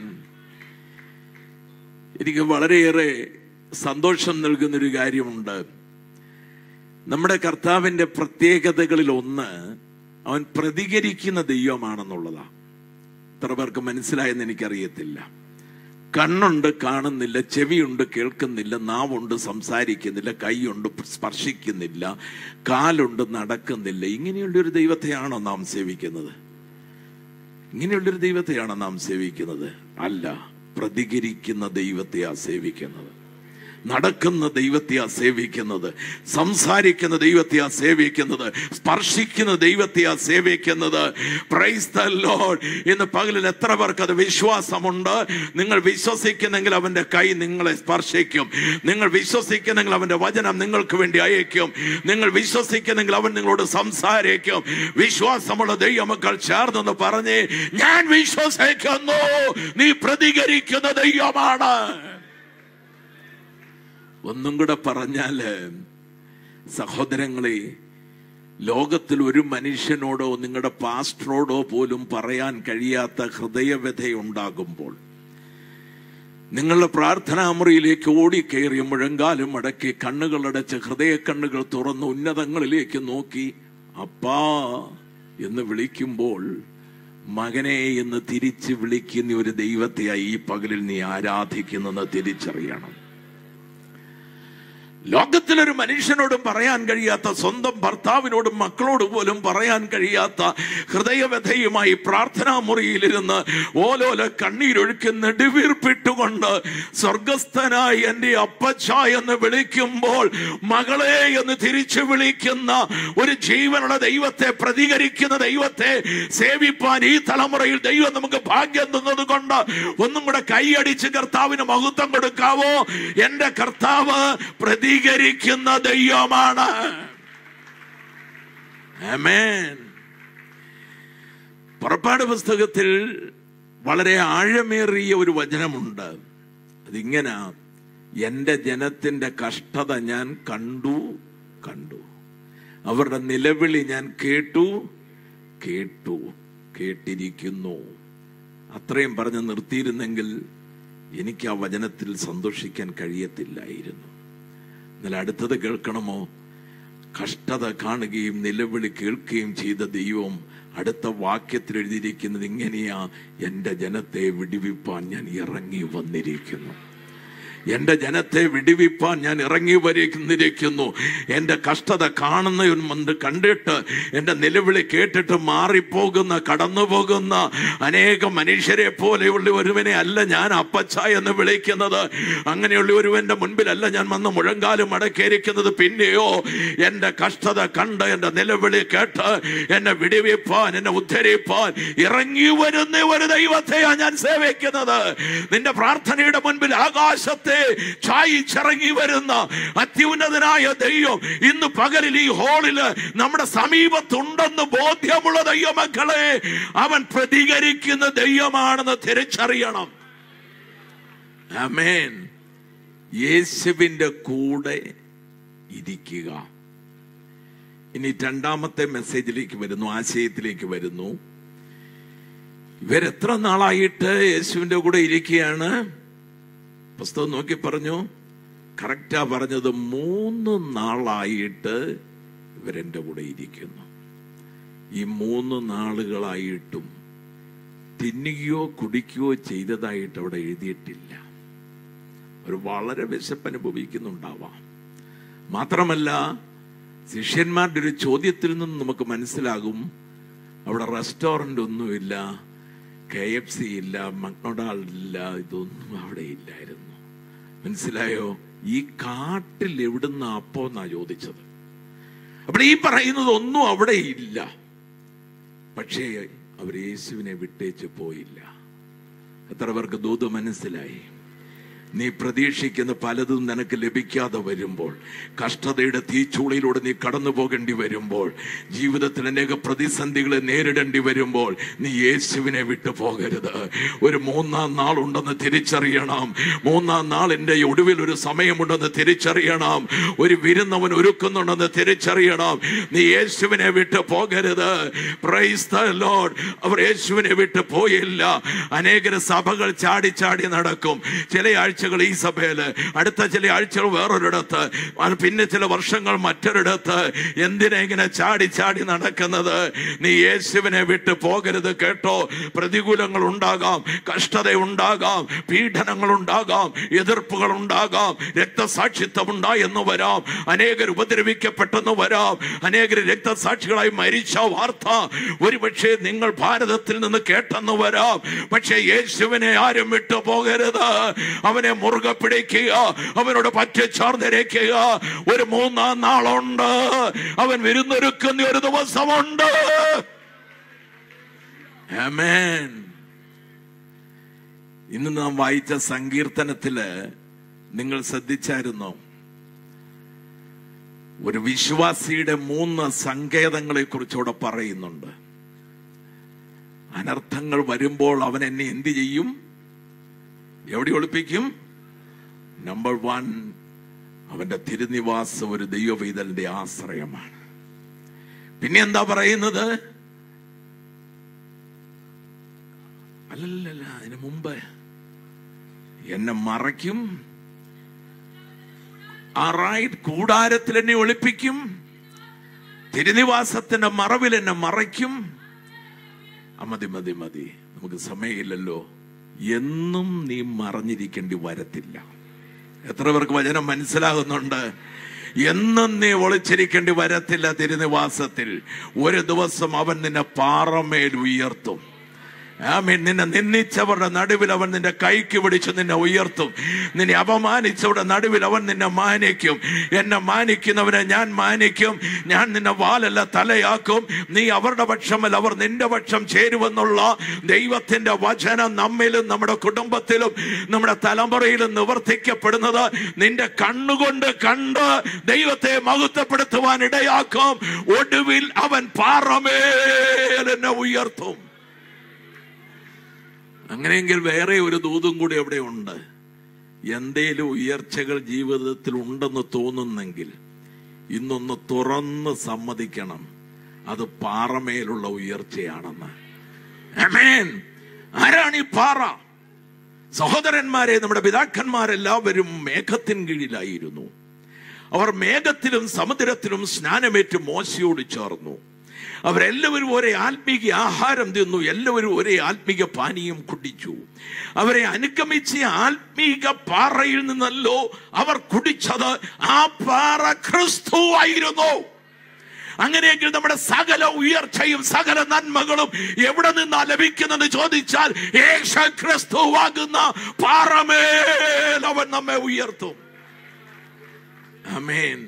എനിക്ക് വളരെയേറെ സന്തോഷം നൽകുന്നൊരു കാര്യമുണ്ട്. നമ്മുടെ കർത്താവിന്റെ പ്രത്യേകതകളിൽ ഒന്ന്, അവൻ പ്രതികരിക്കുന്ന ദൈവമാണെന്നുള്ളതാണ്. എത്ര പേർക്ക് മനസ്സിലായെന്ന് എനിക്കറിയത്തില്ല. കണ്ണുണ്ട്, കാണുന്നില്ല, ചെവിയുണ്ട്, കേൾക്കുന്നില്ല, നാവുണ്ട്, സംസാരിക്കുന്നില്ല, കൈയുണ്ട്, സ്പർശിക്കുന്നില്ല, കാലുണ്ട്, നടക്കുന്നില്ല. ഇങ്ങനെയുള്ളൊരു ദൈവത്തെയാണോ നാം സേവിക്കുന്നത്? ഇങ്ങനെയുള്ളൊരു ദൈവത്തെയാണോ നാം സേവിക്കുന്നത്? അല്ല. പ്രതികരിക്കുന്ന ദൈവത്തെയാ സേവിക്കുന്നത്. നടക്കുന്ന ദൈവത്തെയാ സേവിക്കുന്നത്. സംസാരിക്കുന്ന ദൈവത്തെയാ സേവിക്കുന്നത്. സ്പർശിക്കുന്ന ദൈവത്തെയാ സേവിക്കുന്നത്. Praise the Lord. ഇന്ന് പകലിൽ എത്ര പേർക്ക് അത് വിശ്വാസമുണ്ട്? നിങ്ങൾ വിശ്വസിക്കുന്നെങ്കിൽ അവന്റെ കൈ നിങ്ങളെ സ്പർശിക്കും. നിങ്ങൾ വിശ്വസിക്കുന്നെങ്കിൽ അവന്റെ വചനം നിങ്ങൾക്ക് വേണ്ടി അയക്കും. നിങ്ങൾ വിശ്വസിക്കുന്നെങ്കിൽ അവൻ നിങ്ങളോട് സംസാരിക്കും. വിശ്വാസമുള്ള ദൈവമക്കൾ ചേർന്നെന്ന് പറഞ്ഞ്, ഞാൻ വിശ്വസിക്കുന്നു നീ പ്രതികരിക്കുന്ന ദൈവമാണ്. ഒന്നും കൂടെ പറഞ്ഞാല്, സഹോദരങ്ങളെ, ലോകത്തിൽ ഒരു മനുഷ്യനോടോ നിങ്ങളുടെ പാസ്റ്ററോടോ പോലും പറയാൻ കഴിയാത്ത ഹൃദയവ്യഥയുണ്ടാകുമ്പോൾ നിങ്ങളുടെ പ്രാർത്ഥനാമുറിയിലേക്ക് ഓടിക്കയറി മുഴങ്കാലും മടക്കി കണ്ണുകളടച്ച് ഹൃദയ കണ്ണുകൾ തുറന്ന് ഉന്നതങ്ങളിലേക്ക് നോക്കി അപ്പാ എന്ന് വിളിക്കുമ്പോൾ, മകനെ എന്ന് തിരിച്ച് വിളിക്കുന്ന ഒരു ദൈവത്തെയായി ഈ പകലിൽ നീ ആരാധിക്കുന്നെന്ന് തിരിച്ചറിയണം. ലോകത്തിലൊരു മനുഷ്യനോടും പറയാൻ കഴിയാത്ത, സ്വന്തം ഭർത്താവിനോടും മക്കളോട് പോലും പറയാൻ കഴിയാത്ത ഹൃദയവ്യഥയുമായി പ്രാർത്ഥനാ മുറിയിലിരുന്ന് ഓലോല കണ്ണീരൊഴുക്കി നെടുവീർപ്പിട്ടുകൊണ്ട് സ്വർഗസ്ഥനായി എൻ്റെ അപ്പച്ച എന്ന് വിളിക്കുമ്പോൾ മകളെ എന്ന് തിരിച്ചു വിളിക്കുന്ന ഒരു ജീവനുള്ള ദൈവത്തെ, പ്രതികരിക്കുന്ന ദൈവത്തെ സേവിപ്പാൻ ഈ തലമുറയിൽ ദൈവം നമുക്ക് ഭാഗ്യം തന്നത് കൊണ്ട് ഒന്നും കൂടെ കൈയടിച്ച് കർത്താവിന് മഹത്വം കൊടുക്കാവോ? എൻ്റെ കർത്താവ് പ്രതി പ്രതികരിക്കുന്ന ദൈവമാണ്. ആമേൻ. പുറപ്പാട് പുസ്തകത്തിൽ വളരെ ആഴമേറിയ ഒരു വചനമുണ്ട്. അതിങ്ങനെ, എന്റെ ജനത്തിന്റെ കഷ്ടത ഞാൻ കണ്ടു കണ്ടു അവരുടെ നിലവിളി ഞാൻ കേട്ടു കേട്ടു കേട്ടിരിക്കുന്നു. അത്രയും പറഞ്ഞ് നിർത്തിയിരുന്നെങ്കിൽ എനിക്ക് ആ വചനത്തിൽ സന്തോഷിക്കാൻ കഴിയത്തില്ലായിരുന്നു. എന്നാൽ അടുത്തത് കേൾക്കണമോ? കഷ്ടത കാണുകയും നിലവിളി കേൾക്കുകയും ചെയ്ത ദൈവം അടുത്ത വാക്യത്തിൽ എഴുതിയിരിക്കുന്നത് ഇങ്ങനെയാ: എന്റെ ജനത്തെ വിടുവിപ്പാൻ ഞാൻ ഇറങ്ങി വന്നിരിക്കുന്നു. എന്റെ ജനത്തെ വിടുവിപ്പാൻ ഞാൻ ഇറങ്ങി വന്നിരിക്കുന്നു. എന്റെ കഷ്ടത കാണുന്ന കണ്ടിട്ട്, എന്റെ നിലവിളി കേട്ടിട്ട് മാറിപ്പോകുന്ന, കടന്നു പോകുന്ന അനേകം മനുഷ്യരെ പോലെയുള്ള ഒരുവനെ അല്ല ഞാൻ അപ്പച്ച എന്ന് വിളിക്കുന്നത്. അങ്ങനെയുള്ള ഒരുവന്റെ മുൻപിലല്ല ഞാൻ വന്ന് മുഴങ്കാലും മടക്കിയിരിക്കുന്നത്. പിന്നെയോ എന്റെ കഷ്ടത കണ്ട്, എന്റെ നിലവിളി കേട്ട് എന്നെ വിടുവിപ്പാൻ, എന്നെ ഉദ്ധരിപ്പാൻ ഇറങ്ങി വരുന്ന ഒരു ദൈവത്തെയാ ഞാൻ സേവിക്കുന്നത്. നിന്റെ പ്രാർത്ഥനയുടെ മുൻപിൽ ആകാശത്തെ ചായിച്ചിറങ്ങി വരുന്ന അത്യുന്നതനായ ദൈവം ഇന്ന് പകലിൽ ഈ ഹോളില് നമ്മുടെ സമീപത്തുണ്ടെന്ന് ബോധ്യമുള്ള ദൈവമക്കളെ, അവൻ പ്രതികരിക്കുന്ന ദൈവമാണെന്ന് തിരിച്ചറിയണം. ആമേൻ. യേശുവിന്റെ കൂടെ ഇരിക്കുക. ഇനി രണ്ടാമത്തെ മെസ്സേജിലേക്ക് വരുന്നു, ആശയത്തിലേക്ക് വരുന്നു. ഇവരെത്ര നാളായിട്ട് യേശുവിന്റെ കൂടെ ഇരിക്കുകയാണ്? പുസ്തകം നോക്കി പറഞ്ഞു, കറക്റ്റാ പറഞ്ഞത്, മൂന്ന് നാളായിട്ട് ഇവരെന്റെ കൂടെ ഇരിക്കുന്നു. ഈ മൂന്ന് നാളുകളായിട്ടും തിന്നുകയോ കുടിക്കുകയോ ചെയ്തതായിട്ട് അവിടെ എഴുതിയിട്ടില്ല. ഒരു വളരെ വിശപ്പ് അനുഭവിക്കുന്നുണ്ടാവാം. മാത്രമല്ല, ശിഷ്യന്മാരുടെ ഒരു ചോദ്യത്തിൽ നിന്ന് നമുക്ക് മനസ്സിലാകും, അവിടെ റെസ്റ്റോറന്റ് ഒന്നുമില്ല, കെ എഫ് സി ഇല്ല, മക്ഡൊണാൾഡ് ഇല്ല, ഇതൊന്നും അവിടെ ഇല്ലായിരുന്നു. മനസ്സിലായോ? ഈ കാട്ടിൽ എവിടുന്ന അപ്പോ എന്നാ ചോദിച്ചത്. അപ്പോൾ ഈ പറയുന്നത് ഒന്നും അവിടെ ഇല്ല. പക്ഷേ അവർ യേശുവിനെ വിട്ടേച്ച് പോയില്ല. എത്ര പേർക്ക് ദൂത് മനസ്സിലായി? നീ പ്രതീക്ഷിക്കുന്ന പലതും നിനക്ക് ലഭിക്കാതെ വരുമ്പോൾ, കഷ്ടതയുടെ തീച്ചൂളയിലൂടെ നീ കടന്നു പോകേണ്ടി വരുമ്പോൾ, ജീവിതത്തിൽ അനേക പ്രതിസന്ധികളെ നേരിടേണ്ടി വരുമ്പോൾ, നീ യേശുവിനെ വിട്ടു പോകരുത്. ഒരു മൂന്നാം നാളുണ്ടെന്ന് തിരിച്ചറിയണം. മൂന്നാം നാളിന്റെ ഒടുവിൽ ഒരു സമയമുണ്ടെന്ന് തിരിച്ചറിയണം. ഒരു വിരുന്നവൻ ഒരുക്കുന്നുണ്ടെന്ന് തിരിച്ചറിയണം. നീ യേശുവിനെ വിട്ടു പോകരുത്. Price the Lord. അവർ യേശുവിനെ വിട്ടു പോയില്ല. അനേക സഭകൾ ചാടി ചാടി നടക്കും. ചില ആഴ്ചകൾ ഈ സഭയില്, അടുത്ത ചില ആഴ്ചകൾ വേറൊരിടത്ത്, പിന്നെ ചില വർഷങ്ങൾ മറ്റൊരിടത്ത്. എന്തിനാ ഇങ്ങനെ ചാടി ചാടി നടക്കുന്നത്? നീ യേശുവിനെ വിട്ട് പോകരുത്. കേട്ടോ, പ്രതികൂലങ്ങൾ ഉണ്ടാകാം, കഷ്ടത ഉണ്ടാകാം, പീഡനങ്ങൾ ഉണ്ടാകാം, എതിർപ്പുകൾ ഉണ്ടാകാം, രക്തസാക്ഷിത്വം ഉണ്ടായെന്ന് വരാം, അനേകർ ഉപദ്രവിക്കപ്പെട്ടെന്ന് വരാം, അനേകർ രക്തസാക്ഷികളായി മരിച്ച വാർത്ത ഒരുപക്ഷെ നിങ്ങൾ ഭാരതത്തിൽ നിന്ന് കേട്ടെന്ന് വരാം. പക്ഷെ യേശുവിനെ ആരും വിട്ടു പോകരുത്. അവനെ മുറുകെ പിടിക്കുക, അവനോട് പറ്റിച്ചേർന്നിരിക്കുക. ഒരു മൂന്നാം നാളുണ്ട്, അവൻ വിരുന്നൊരുക്കുന്ന ഒരു ദിവസമുണ്ട്. ആമേൻ. ഇന്ന് നാം വായിച്ച സങ്കീർത്തനത്തില് നിങ്ങൾ ശ്രദ്ധിച്ചായിരുന്നോ? ഒരു വിശ്വാസിയുടെ മൂന്ന് സങ്കേതങ്ങളെ കുറിച്ചൂടെ പറയുന്നുണ്ട്. അനർത്ഥങ്ങൾ വരുമ്പോൾ അവൻ എന്നെ എന്ത് ചെയ്യും? എവിടെ ഒളിപ്പിക്കും? നമ്പർ വൺ, അവന്റെ തിരുനിവാസം ഒരു ദൈവവൈതലിന്റെ ആശ്രയമാണ്. പിന്നെ എന്താ പറയുന്നത്? അല്ലല്ല, അതിന് മുമ്പ് എന്നെ മറയ്ക്കും, കൂടാരത്തിൽ എന്നെ ഒളിപ്പിക്കും, തിരുനിവാസത്തിന്റെ മറവിൽ എന്നെ മറയ്ക്കും. മതി മതി മതി, നമുക്ക് സമയമില്ലല്ലോ. എന്നും നീ മറഞ്ഞിരിക്കേണ്ടി വരത്തില്ല. എത്ര പേർക്ക് വചനം മനസ്സിലാകുന്നുണ്ട്? എന്നും നീ ഒളിച്ചിരിക്കേണ്ടി വരത്തില്ല തിരുനിവാസത്തിൽ. ഒരു ദിവസം അവൻ നിന്നെ പാറമേൽ ഉയർത്തും. ആമേൻ. നിന്നെ നിന്ദിച്ചവരുടെ നടുവിൽ അവൻ നിന്റെ കൈക്ക് പിടിച്ച് നിന്നെ ഉയർത്തും. നിന്നെ അപമാനിച്ചവരുടെ നടുവിൽ അവൻ നിന്നെ മാനിക്കും. എന്നെ മാനിക്കുന്നവനെ ഞാൻ മാനിക്കും. ഞാൻ നിന്നെ വാലല്ല തലയാക്കും. നീ അവരുടെ പക്ഷമല്ല, അവർ നിന്റെ പക്ഷം ചേരുമെന്നുള്ള ദൈവത്തിന്റെ വചനം നമ്മിലും നമ്മുടെ കുടുംബത്തിലും നമ്മുടെ തലമുറയിലും നിവർത്തിക്കപ്പെടുന്നത് നിന്റെ കണ്ണുകൊണ്ട് കണ്ട് ദൈവത്തെ മഹത്വപ്പെടുത്തുവാൻ ഇടയാക്കും. ഒടുവിൽ അവൻ പാറമേൽ എന്നെ ഉയർത്തും. അങ്ങനെയെങ്കിൽ വേറെ ഒരു ദൂതും കൂടി അവിടെ ഉണ്ട്. എന്തേലും ഉയർച്ചകൾ ജീവിതത്തിൽ ഉണ്ടെന്ന് തോന്നുന്നെങ്കിൽ ഇന്നൊന്ന് തുറന്ന് സമ്മതിക്കണം, അത് പാറമേലുള്ള ഉയർച്ചയാണെന്ന്. ആമേൻ. ആരാണ് ഈ പാറ? സഹോദരന്മാരെ, നമ്മുടെ പിതാക്കന്മാരെല്ലാവരും മേഘത്തിൻ കീഴിലായിരുന്നു. അവർ മേഘത്തിലും സമുദ്രത്തിലും സ്നാനമേറ്റ് മോശയോട് ചേർന്നു. അവരെല്ലാവരും ഒരേ ആത്മീക ആഹാരം തിന്നു, എല്ലാവരും ഒരേ ആത്മീക പാനീയം കുടിച്ചു. അവരെ അനുഗമിച്ച ആത്മീക പാറയിൽ നിന്നല്ലോ അവർ കുടിച്ചത്. ആ പാറ ക്രിസ്തു ആയിരുന്നു. അങ്ങനെയെങ്കിൽ നമ്മുടെ സകല ഉയർച്ചയും സകല നന്മകളും എവിടെ നിന്നാ ലഭിക്കുന്നെന്ന് ചോദിച്ചാൽ യേശു ക്രിസ്തുവാകുന്ന പാറമേൽ അവൻ നമ്മെ ഉയർത്തും. ആമേൻ.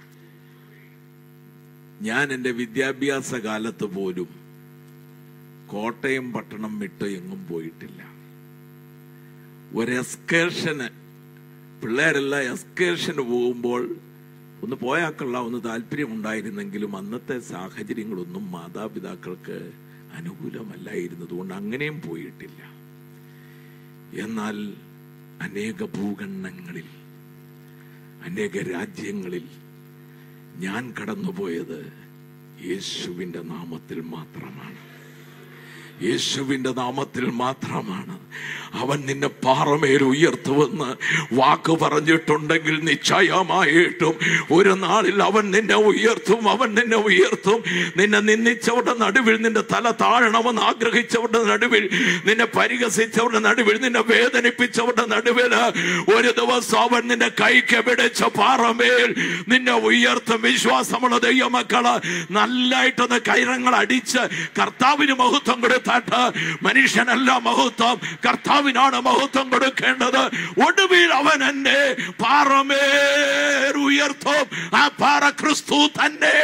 ഞാൻ എൻ്റെ വിദ്യാഭ്യാസ കാലത്ത് പോലും കോട്ടയം പട്ടണം വിട്ട് എങ്ങും പോയിട്ടില്ല. ഒരു എക്സ്കേർഷന്, പിള്ളേരെല്ലാം എക്സ്കേർഷന് പോകുമ്പോൾ ഒന്ന് പോയാക്കുള്ള ഒന്ന് താല്പര്യം ഉണ്ടായിരുന്നെങ്കിലും അന്നത്തെ സാഹചര്യങ്ങളൊന്നും മാതാപിതാക്കൾക്ക് അനുകൂലമല്ലായിരുന്നതുകൊണ്ട് അങ്ങനെയും പോയിട്ടില്ല. എന്നാൽ അനേക ഭൂഖണ്ഡങ്ങളിൽ, അനേക രാജ്യങ്ങളിൽ ഞാൻ കടന്നുപോയത് യേശുവിൻ്റെ നാമത്തിൽ മാത്രമാണ്. യേശുവിന്റെ നാമത്തിൽ മാത്രമാണ്. അവൻ നിന്നെ പാറമേൽ ഉയർത്തുമെന്ന് വാക്ക് പറഞ്ഞിട്ടുണ്ടെങ്കിൽ നിശ്ചയമായിട്ടും ഒരു നാളിൽ അവൻ നിന്നെ ഉയർത്തും. അവൻ നിന്നെ ഉയർത്തും. നിന്നെ നിന്ദിച്ചവരുടെ നടുവിൽ നിന്റെ തല താഴണമെന്ന് ആഗ്രഹിച്ചവരുടെ നടുവിൽ, നിന്നെ പരിഹസിച്ചവരുടെ നടുവിൽ, നിന്നെ വേദനിപ്പിച്ചവരുടെ നടുവിൽ ഒരു ദിവസം അവൻ നിന്റെ കൈക്ക് പിടിച്ച പാറമേൽ നിന്നെ ഉയർത്തും. വിശ്വാസമുള്ള ദൈവമക്കള് നല്ലായിട്ടൊന്ന് കൈരങ്ങൾ അടിച്ച് കർത്താവിന് മഹത്വം കൊടുത്താട്ട്, മനുഷ്യനല്ല മഹത്വം, കർത്താവിനാണ് മഹത്വം കൊടുക്കേണ്ടത്. ഒടുവിൽ അവൻ എന്നെ പാറമേൽ ഉയർത്തും. ആ പാറ ക്രിസ്തു തന്നെ.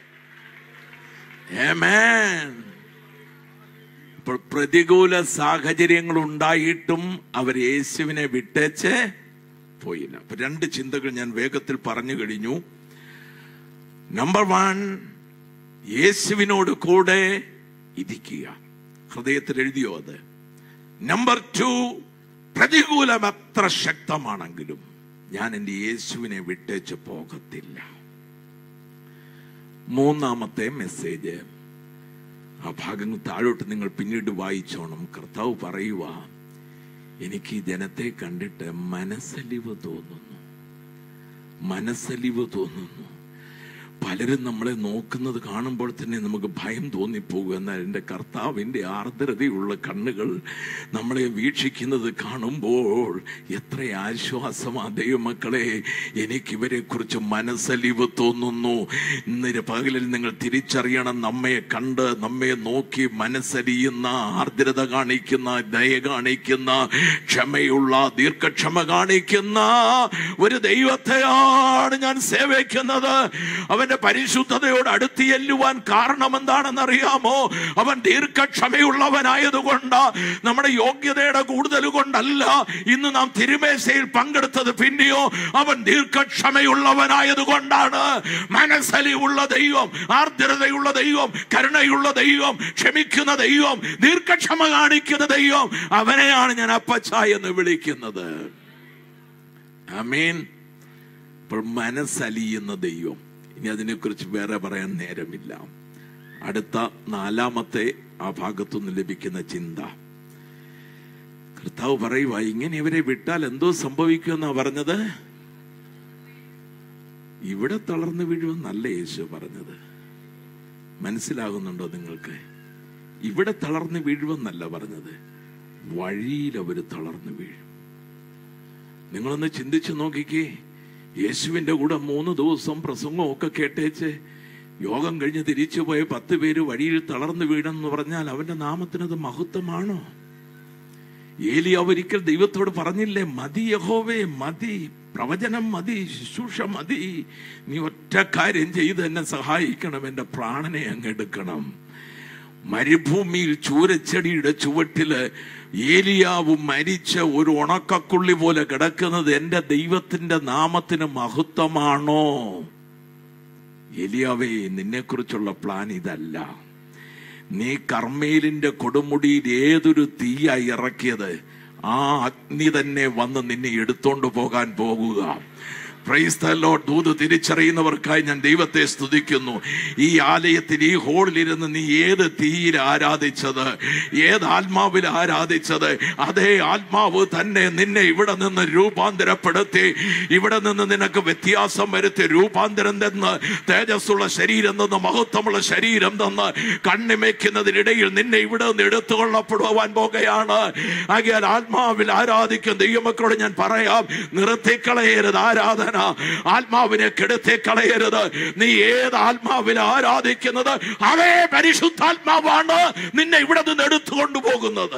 ആമേൻ. ഇപ്പോൾ പ്രതികൂല സാഹചര്യങ്ങൾ ഉണ്ടായിട്ടും അവർ യേശുവിനെ വിട്ടേച്ച് പോയില്ല. അപ്പൊ രണ്ട് ചിന്തകൾ ഞാൻ വേഗത്തിൽ പറഞ്ഞു കഴിഞ്ഞു. നമ്പർ വൺ, യേശുവിനോട് കൂടെ ഇരിക്കുക. ഹൃദയത്തിൽ എഴുതിയോ അത്? നമ്പർ ടു, പ്രതികൂലം എത്ര ശക്തമാണെങ്കിലും ഞാൻ എൻ്റെ യേശുവിനെ വിട്ടേച്ച് പോകത്തില്ല. മൂന്നാമത്തെ മെസ്സേജ്, ആ ഭാഗങ്ങൾ താഴോട്ട് നിങ്ങൾ പിന്നീട് വായിച്ചോണം. കർത്താവ് പറയുക, എനിക്ക് ഈ ജനത്തെ കണ്ടിട്ട് മനസ്സലിവ് തോന്നുന്നു, മനസ്സലിവ് തോന്നുന്നു. പലരും നമ്മളെ നോക്കുന്നത് കാണുമ്പോൾ തന്നെ നമുക്ക് ഭയം തോന്നിപ്പോകും. എന്നാൽ എൻ്റെ കർത്താവിൻ്റെ ആർദ്രതയുള്ള കണ്ണുകൾ നമ്മളെ വീക്ഷിക്കുന്നത് കാണുമ്പോൾ എത്ര ആശ്വാസമാ ദൈവമക്കളെ. എനിക്കിവരെ കുറിച്ച് മനസ്സലിവ് തോന്നുന്നു. ഇന്ന് പകലിൽ നിങ്ങൾ തിരിച്ചറിയണം, നമ്മെ കണ്ട് നമ്മെ നോക്കി മനസ്സലിയുന്ന, ആർദ്രത കാണിക്കുന്ന, ദയ കാണിക്കുന്ന, ക്ഷമയുള്ള, ദീർഘക്ഷമ കാണിക്കുന്ന ഒരു ദൈവത്തെയാണ് ഞാൻ സേവിക്കുന്നത്. അവന്റെ പരിശുദ്ധതയോട് അടുത്ത് ചെല്ലുവാൻ കാരണം എന്താണെന്നറിയാമോ? അവൻ ദീർഘക്ഷമയുള്ളവനായതുകൊണ്ട്, നമ്മുടെ യോഗ്യതയുടെ കൂടുതൽ കൊണ്ടല്ല ഇന്ന് നാം തിരുമേശയിൽ പങ്കെടുത്തത്. പിന്നെയോ അവൻ ദീർഘക്ഷമയുള്ളവനായതുകൊണ്ടാണ്. മനസ്സലിവുള്ള ദൈവം, ആർദ്രതയുള്ള ദൈവം, കരുണയുള്ള ദൈവം, ക്ഷമിക്കുന്ന ദൈവം, ദീർഘക്ഷമ കാണിക്കുന്ന ദൈവം, അവനെയാണ് ഞാൻ അപ്പച്ച എന്ന് വിളിക്കുന്നത്. ആമേൻ. ഇപ്പോൾ മനസ്സലിയുന്ന ദൈവം, ഇനി അതിനെക്കുറിച്ച് വേറെ പറയാൻ നേരമില്ല. അടുത്ത നാലാമത്തെ ആ ഭാഗത്തുനിന്ന് ലഭിക്കുന്ന ചിന്ത, കർത്താവ് പറയുക, ഇങ്ങനെ ഇവരെ വിട്ടാൽ എന്തോ സംഭവിക്കുമെന്നാ പറഞ്ഞത്? ഇവിടെ തളർന്നു വീഴുമെന്നല്ല യേശു പറഞ്ഞത്. മനസ്സിലാകുന്നുണ്ടോ നിങ്ങൾക്ക്? ഇവിടെ തളർന്നു വീഴുമെന്നല്ല പറഞ്ഞത്, വഴിയിൽ അവര് തളർന്നു വീഴും. നിങ്ങളൊന്ന് ചിന്തിച്ചു നോക്കിക്കേ. യേശുവിന്റെ കൂടെ മൂന്ന് ദിവസം പ്രസംഗമൊക്കെ കേട്ടേച്ച് യോഗം കഴിഞ്ഞ് തിരിച്ചു പോയ പത്ത് പേര് വഴിയിൽ തളർന്നു വീണെന്ന് പറഞ്ഞാൽ അവന്റെ നാമത്തിനത് മഹത്വമാണോ? ഏലിയ ഒരിക്കൽ ദൈവത്തോട് പറഞ്ഞില്ലേ, മതി യഹോവേ, മതി, പ്രവചനം മതി, ശുശ്രൂഷ മതി, നീ ഒറ്റ കാര്യം ചെയ്ത് എന്നെ സഹായിക്കണം, എന്റെ പ്രാണനെ അങ്ങെടുക്കണം. മരുഭൂമിയിൽ ചൂരച്ചെടിയുടെ ചുവട്ടില് ഏലിയാവ് മരിച്ച ഒരു ഉണക്കക്കുള്ളി പോലെ കിടക്കുന്നത് എന്റെ ദൈവത്തിന്റെ നാമത്തിന് മഹത്വമാണോ? ഏലിയാവേ, നിന്നെ കുറിച്ചുള്ള പ്ലാൻ ഇതല്ല. നീ കർമ്മേലിന്റെ കൊടുമുടിയിൽ ഏതൊരു തീയ ഇറക്കിയത്, ആ അഗ്നി തന്നെ വന്ന് നിന്നെ എടുത്തോണ്ട് പോകാൻ പോകുക. Praise the Lord. ദൂത് തിരിച്ചറിയുന്നവർക്കായി ഞാൻ ദൈവത്തെ സ്തുതിക്കുന്നു. ഈ ആലയത്തിൽ ഈ ഹോളിലിരുന്ന് നീ ഏത് തീയിൽ ആരാധിച്ചത്, ഏത് ആത്മാവിൽ ആരാധിച്ചത്, അതേ ആത്മാവ് തന്നെ നിന്നെ ഇവിടെ നിന്ന് രൂപാന്തരപ്പെടുത്തി, ഇവിടെ നിന്ന് നിനക്ക് വ്യത്യാസം വരുത്തി, രൂപാന്തരം തന്ന്, തേജസ്സുള്ള ശരീരം തന്ന്, മഹത്വമുള്ള ശരീരം തന്ന്, കണ്ണിമയ്ക്കുന്നതിനിടയിൽ നിന്നെ ഇവിടെ നിന്ന് എടുത്തുകൊള്ളപ്പെടുവാൻ പോകുകയാണ്. ആകയാൽ ആത്മാവിൽ ആരാധിക്കുന്ന ദൈവമക്കളോട് ഞാൻ പറയാം, നിർത്തിക്കളയരുത് ആരാധന. ആത്മാവിനെ കെടുത്തി കളയരുത്. നീ ഏത് ആത്മാവിൽ ആരാധിക്കുന്നത് അതേ പരിശുദ്ധാത്മാവാണ് നിന്നെ ഇവിടെ നിന്ന് എടുത്തുകൊണ്ടുപോകുന്നത്.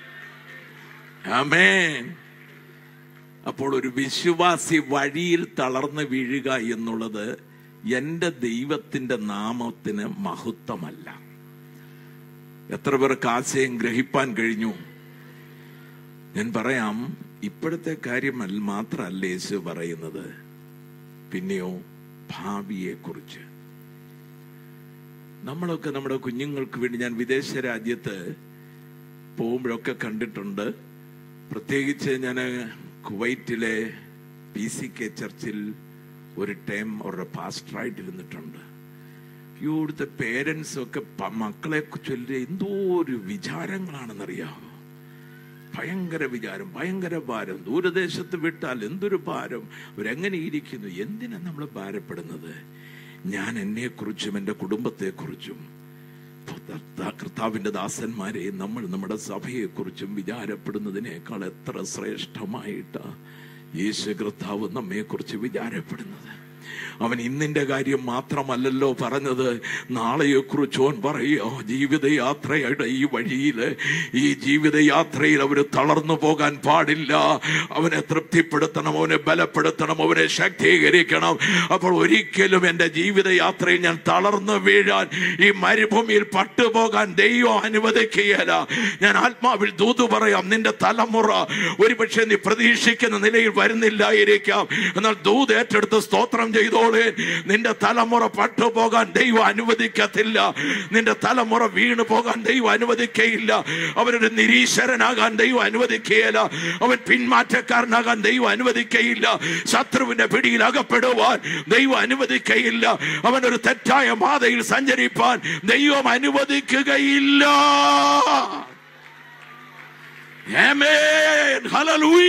ആമേൻ. അപ്പോൾ ഒരു വിശ്വാസി വഴിയിൽ തളർന്ന് വീഴുക എന്നുള്ളത് എന്റെ ദൈവത്തിന്റെ നാമത്തിന് മഹത്വമല്ല. എത്ര പേർക്ക് ആശയം ഗ്രഹിപ്പാൻ കഴിഞ്ഞു? ഞാൻ പറയാം, ഇപ്പോഴത്തെ കാര്യം മാത്രമല്ല യേശു പറയുന്നത്, പിന്നെയോ ഭാവിയെ കുറിച്ച്. നമ്മളൊക്കെ നമ്മുടെ കുഞ്ഞുങ്ങൾക്ക് വേണ്ടി, ഞാൻ വിദേശ രാജ്യത്ത് പോകുമ്പോഴൊക്കെ കണ്ടിട്ടുണ്ട്, പ്രത്യേകിച്ച് ഞാൻ കുവൈറ്റിലെ പി സി കെ ചർച്ചിൽ ഒരു ടൈം അവരുടെ പാസ്റ്ററായിട്ടിരുന്നിട്ടുണ്ട്. ഇവിടുത്തെ പേരൻസും ഒക്കെ മക്കളെ ചൊല്ലി എന്തോ ഒരു വിചാരങ്ങളാണെന്നറിയാമോ? ഭയങ്കര വിചാരം, ഭയങ്കര ഭാരം. ദൂരദേശത്ത് വിട്ടാൽ എന്തൊരു ഭാരം. അവരെങ്ങനെ ഇരിക്കുന്നു? എന്തിനാ നമ്മൾ ഭാരപ്പെടുന്നത്? ഞാൻ എന്നെ കുറിച്ചും എൻ്റെ കുടുംബത്തെ കുറിച്ചും കർത്താവിന്റെ ദാസന്മാരെ നമ്മൾ നമ്മുടെ സഭയെ കുറിച്ചും വിചാരപ്പെടുന്നതിനേക്കാൾ എത്ര ശ്രേഷ്ഠമായിട്ടാ യേശു കർത്താവ് നമ്മെ കുറിച്ച് വിചാരപ്പെടുന്നത്. അവൻ ഇന്നിന്റെ കാര്യം മാത്രമല്ലല്ലോ പറഞ്ഞത്, നാളെയെ കുറിച്ച് അവൻ പറയുക. ജീവിതയാത്രയുടെ ഈ വഴിയില്, ഈ ജീവിതയാത്രയിൽ അവര് തളർന്നു പോകാൻ പാടില്ല. അവനെ തൃപ്തിപ്പെടുത്തണം, അവനെ ബലപ്പെടുത്തണം, അവനെ ശക്തീകരിക്കണം. അപ്പോൾ ഒരിക്കലും എന്റെ ജീവിതയാത്രയിൽ ഞാൻ തളർന്നു വീഴാൻ, ഈ മരുഭൂമിയിൽ പട്ടുപോകാൻ ദൈവം അനുവദിക്കുകയില്ല. ഞാൻ ആത്മാവിൽ ദൂത് പറയാം, നിന്റെ തലമുറ ഒരുപക്ഷെ നീ പ്രതീക്ഷിക്കുന്ന നിലയിൽ വരുന്നില്ലായിരിക്കാം. എന്നാൽ ദൂത് ഏറ്റെടുത്ത് സ്തോത്രം ചെയ്തോളേ. നിന്റെ തലമുറ പട്ടുപോകാൻ ദൈവം അനുവദിക്കത്തില്ല. നിന്റെ തലമുറ വീണു പോകാൻ ദൈവം അനുവദിക്കയില്ല. അവനൊരു നിരീശ്വരനാകാൻ ദൈവം അനുവദിക്കുകയില്ല. അവൻ പിന്മാറ്റക്കാരനാകാൻ ദൈവം അനുവദിക്കയില്ല. ശത്രുവിന്റെ പിടിയിൽ അകപ്പെടുവാൻ ദൈവം അനുവദിക്കയില്ല. അവനൊരു തെറ്റായ പാതയിൽ സഞ്ചരിപ്പാൻ ദൈവം അനുവദിക്കുകയില്ല. ആമേൻ, ഹല്ലേലൂയ.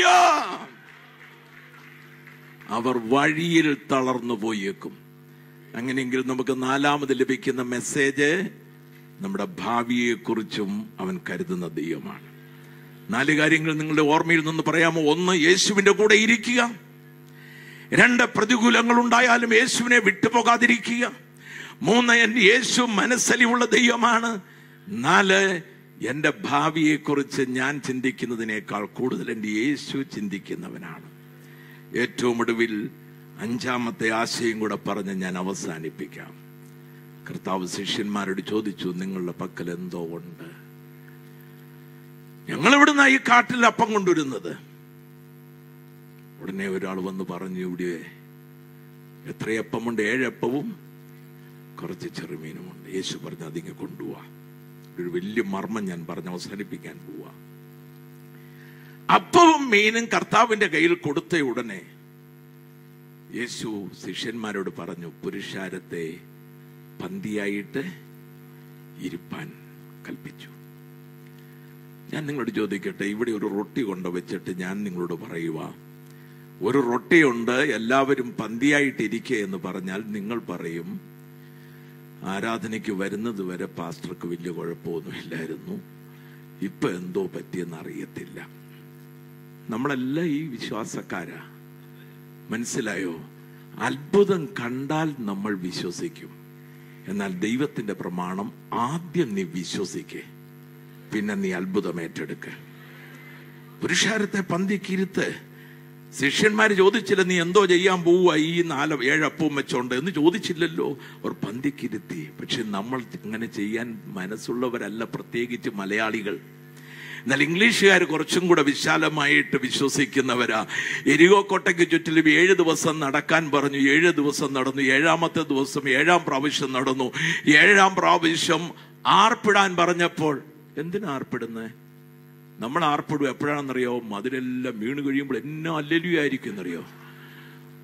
അവർ വഴിയിൽ തളർന്നു പോയേക്കും. അങ്ങനെയെങ്കിൽ നമുക്ക് നാലാമത് ലഭിക്കുന്ന മെസ്സേജ് നമ്മുടെ ഭാവിയെ കുറിച്ചും അവൻ കരുതുന്ന ദൈവമാണ്. നാല് കാര്യങ്ങൾ നിങ്ങളുടെ ഓർമ്മയിൽ നിന്ന് പറയാമോ? ഒന്ന്, യേശുവിന്റെ കൂടെ ഇരിക്കുക. രണ്ട്, പ്രതികൂലങ്ങൾ ഉണ്ടായാലും യേശുവിനെ വിട്ടുപോകാതിരിക്കുക. മൂന്ന്, എന്റെ യേശു മനസ്സലിവുള്ള ദൈവമാണ്. നാല്, എന്റെ ഭാവിയെ കുറിച്ച് ഞാൻ ചിന്തിക്കുന്നതിനേക്കാൾ കൂടുതൽ എന്റെ യേശു ചിന്തിക്കുന്നവനാണ്. ഏറ്റവും ഒടുവിൽ അഞ്ചാമത്തെ ആശയം കൂടെ പറഞ്ഞ് ഞാൻ അവസാനിപ്പിക്കാം. കർത്താവ് ശിഷ്യന്മാരോട് ചോദിച്ചു, നിങ്ങളുടെ പക്കൽ എന്തോ ഉണ്ട്? ഞങ്ങൾ എവിടുന്നാ ഈ കാട്ടിൽ അപ്പം കൊണ്ടുവരുന്നത്? ഉടനെ ഒരാൾ വന്ന് പറഞ്ഞു, ഇവിടെ എത്രയപ്പമുണ്ട്? ഏഴപ്പവും കുറച്ച് ചെറുമീനുമുണ്ട്. യേശു പറഞ്ഞു, അതിങ്ങ് കൊണ്ടുപോവാ. ഒരു വലിയ മർമ്മം ഞാൻ പറഞ്ഞ് അവസാനിപ്പിക്കാൻ പോവാ. അപ്പവും മീനും കർത്താവിന്റെ കയ്യിൽ കൊടുത്ത ഉടനെ യേശു ശിഷ്യന്മാരോട് പറഞ്ഞു, പുരുഷാരത്തെ പന്തിയായിട്ട് ഇരുപ്പാൻ കൽപ്പിച്ചു. ഞാൻ നിങ്ങളോട് ചോദിക്കട്ടെ, ഇവിടെ ഒരു റൊട്ടി കൊണ്ട് വെച്ചിട്ട് ഞാൻ നിങ്ങളോട് പറയുക, ഒരു റൊട്ടിയുണ്ട്, എല്ലാവരും പന്തിയായിട്ട് ഇരിക്കുക എന്ന് പറഞ്ഞാൽ നിങ്ങൾ പറയും, ആരാധനയ്ക്ക് വരുന്നത് വരെ പാസ്റ്റർക്ക് വലിയ കുഴപ്പമൊന്നുമില്ലായിരുന്നു, ഇപ്പൊ എന്തോ പറ്റിയെന്ന് അറിയത്തില്ല. നമ്മളെല്ലാം ഈ വിശ്വാസക്കാരാ. മനസ്സിലായോ? അത്ഭുതം കണ്ടാൽ നമ്മൾ വിശ്വസിക്കും. എന്നാൽ ദൈവത്തിന്റെ പ്രമാണം, ആദ്യം നീ വിശ്വസിക്കേ, പിന്നെ നീ അത്ഭുതം ഏറ്റെടുക്ക. പുരുഷാരത്തെ പന്തിക്കിരുത്ത്. ശിഷ്യന്മാര് ചോദിച്ചില്ല, നീ എന്തോ ചെയ്യാൻ പോവുക ഈ നാല് ഏഴപ്പവും വെച്ചോണ്ട് എന്ന് ചോദിച്ചില്ലല്ലോ. അവർ പന്തിക്കിരുത്തി. പക്ഷെ നമ്മൾ ഇങ്ങനെ ചെയ്യാൻ മനസ്സുള്ളവരല്ല, പ്രത്യേകിച്ച് മലയാളികൾ. എന്നാൽ ഇംഗ്ലീഷുകാർ കുറച്ചും കൂടെ വിശാലമായിട്ട് വിശ്വസിക്കുന്നവരാ. എരികോ കോട്ടയ്ക്ക് ചുറ്റിലും ഏഴ് ദിവസം നടക്കാൻ പറഞ്ഞു. ഏഴ് ദിവസം നടന്നു. ഏഴാമത്തെ ദിവസം ഏഴാം പ്രാവശ്യം നടന്നു. ഏഴാം പ്രാവശ്യം ആർപ്പിടാൻ പറഞ്ഞപ്പോൾ, എന്തിനാ ആർപ്പിടുന്നേ? നമ്മൾ ആർപ്പിടും എപ്പോഴാണെന്നറിയോ? മതിലെല്ലാം വീണ് കഴിയുമ്പോൾ എന്നാ അല്ലലിയായിരിക്കും എന്നറിയോ?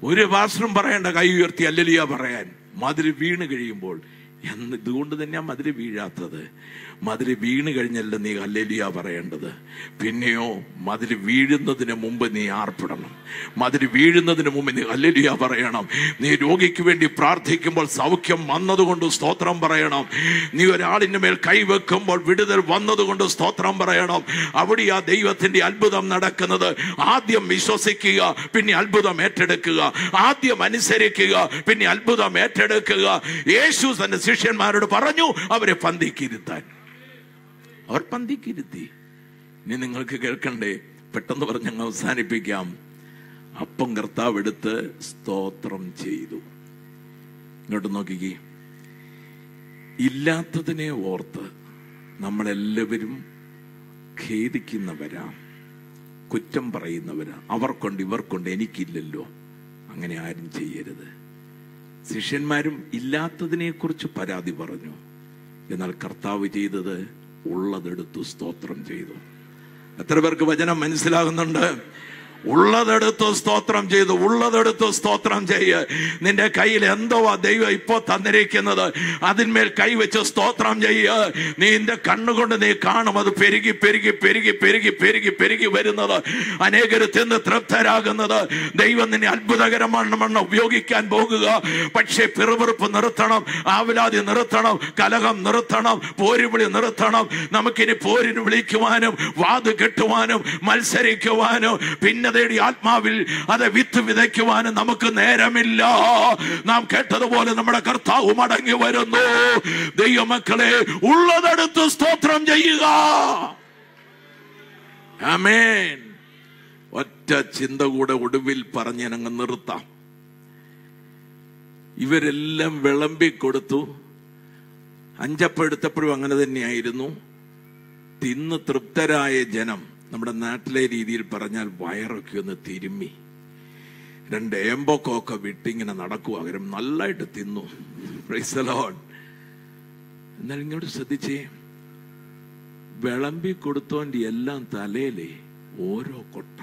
ഒരു പാസ്റ്ററും പറയേണ്ട കൈ ഉയർത്തി ഹല്ലേലൂയ പറയാൻ. മതിൽ വീണ് കഴിയുമ്പോൾ എന്ന് ഇതുകൊണ്ട് തന്നെയാ മതിൽ വീഴാത്തത്. മതിൽ വീണ് കഴിഞ്ഞല്ല നീ ഹല്ലേലൂയ പറയേണ്ടത്. പിന്നെയോ മതിൽ വീഴുന്നതിന് മുമ്പ് നീ ആർപ്പിടണം. മതിൽ വീഴുന്നതിന് മുമ്പ് നീ ഹല്ലേലൂയ പറയണം. നീ രോഗിക്ക് വേണ്ടി പ്രാർത്ഥിക്കുമ്പോൾ സൗഖ്യം വന്നതുകൊണ്ട് സ്തോത്രം പറയണം. നീ ഒരാളിന്റെ മേൽ കൈവെക്കുമ്പോൾ വിടുതൽ വന്നതുകൊണ്ട് സ്തോത്രം പറയണം. അവിടെ ആ ദൈവത്തിന്റെ അത്ഭുതം നടക്കുന്നത്. ആദ്യം വിശ്വസിക്കുക, പിന്നെ അത്ഭുതം ഏറ്റെടുക്കുക. ആദ്യം അനുസരിക്കുക, പിന്നെ അത്ഭുതം ഏറ്റെടുക്കുക. യേശു തന്റെ ശിഷ്യന്മാരോട് പറഞ്ഞു അവരെ പന്തിക്കിരുത്താൻ. അവർ പന്തിക്കിരുത്തി. ഇനി നിങ്ങൾക്ക് കേൾക്കണ്ടേ? പെട്ടെന്ന് പറഞ്ഞ് അങ്ങ് അവസാനിപ്പിക്കാം. അപ്പം കർത്താവ് എടുത്ത് സ്തോത്രം ചെയ്തു. ഇങ്ങോട്ട് നോക്കിക്കേ. ഇല്ലാത്തതിനെ ഓർത്ത് നമ്മളെല്ലാവരും ഖേദിക്കുന്നവരാ, കുറ്റം പറയുന്നവരാ. അവർക്കൊണ്ട് ഇവർക്കൊണ്ട് എനിക്കില്ലല്ലോ. അങ്ങനെ ആരും ചെയ്യരുത്. ശിഷ്യന്മാരും ഇല്ലാത്തതിനെ കുറിച്ച് പരാതി പറഞ്ഞു. എന്നാൽ കർത്താവ് ചെയ്തത് ഉള്ളതെടുത്തു സ്തോത്രം ചെയ്തു. എത്ര പേർക്ക് വചനം മനസ്സിലാകുന്നുണ്ട്? ഉള്ളതെടുത്ത് സ്തോത്രം ചെയ്തു. ഉള്ളതെടുത്ത് സ്തോത്രം ചെയ്യ്. നിന്റെ കയ്യിൽ എന്തോ ദൈവം ഇപ്പോ തന്നിരിക്കുന്നത് അതിന്മേൽ കൈവച്ച് സ്തോത്രം ചെയ്യ്. നീ നിന്റെ കണ്ണുകൊണ്ട് നീ കാണും അത് പെരുകി പെരുകി പെരുകി പെരുകി പെരുകി പെരുകി വരുന്നത്. അനേകര് തിന്ന് തൃപ്തരാകുന്നത്. ദൈവം നിന്നെ അത്ഭുതകരമാണ് ഉപയോഗിക്കാൻ പോകുക. പക്ഷേ പിറുപിറുപ്പ് നിർത്തണം, ആവലാതി നിർത്തണം, കലഹം നിർത്തണം, പോരുവിളി നിർത്തണം. നമുക്കിനി പോരിന് വിളിക്കുവാനും വാത് കെട്ടുവാനും മത്സരിക്കുവാനും പിന്നെ തേടി ആത്മാവിൽ അത് വിത്ത് വിതയ്ക്കുവാനും നമുക്ക് നേരമില്ല. നാം കേട്ടതുപോലെ നമ്മുടെ കർത്താവ് മടങ്ങി വരുന്നു. ദൈവമക്കളെ, ഉള്ളതെടുത്ത് സ്തോത്രം ചെയ്യുക. ആമേൻ. ഒറ്റ ചിന്ത കൂടെ ഒടുവിൽ പറഞ്ഞ് അങ്ങ് നിർത്താം. ഇവരെല്ലാം വിളമ്പിക്കൊടുത്തു. അഞ്ചപ്പം എടുത്തപ്പോഴും അങ്ങനെ തന്നെയായിരുന്നു. തിന്ന് തൃപ്തരായ ജനം, നമ്മുടെ നാട്ടിലെ രീതിയിൽ പറഞ്ഞാൽ വയറൊക്കെ ഒന്ന് തിരുമ്മി രണ്ട് ഏമ്പൊക്കെ വിട്ടിങ്ങനെ നടക്കുക. അവരും നല്ലതായിട്ട് തിന്നു. Praise the Lord. എന്നാൽ ഇങ്ങോട്ട് ശ്രദ്ധിച്ചേ. വിളമ്പി കൊടുത്തോണ്ട് എല്ലാം തലയിലെ ഓരോ കൊട്ട.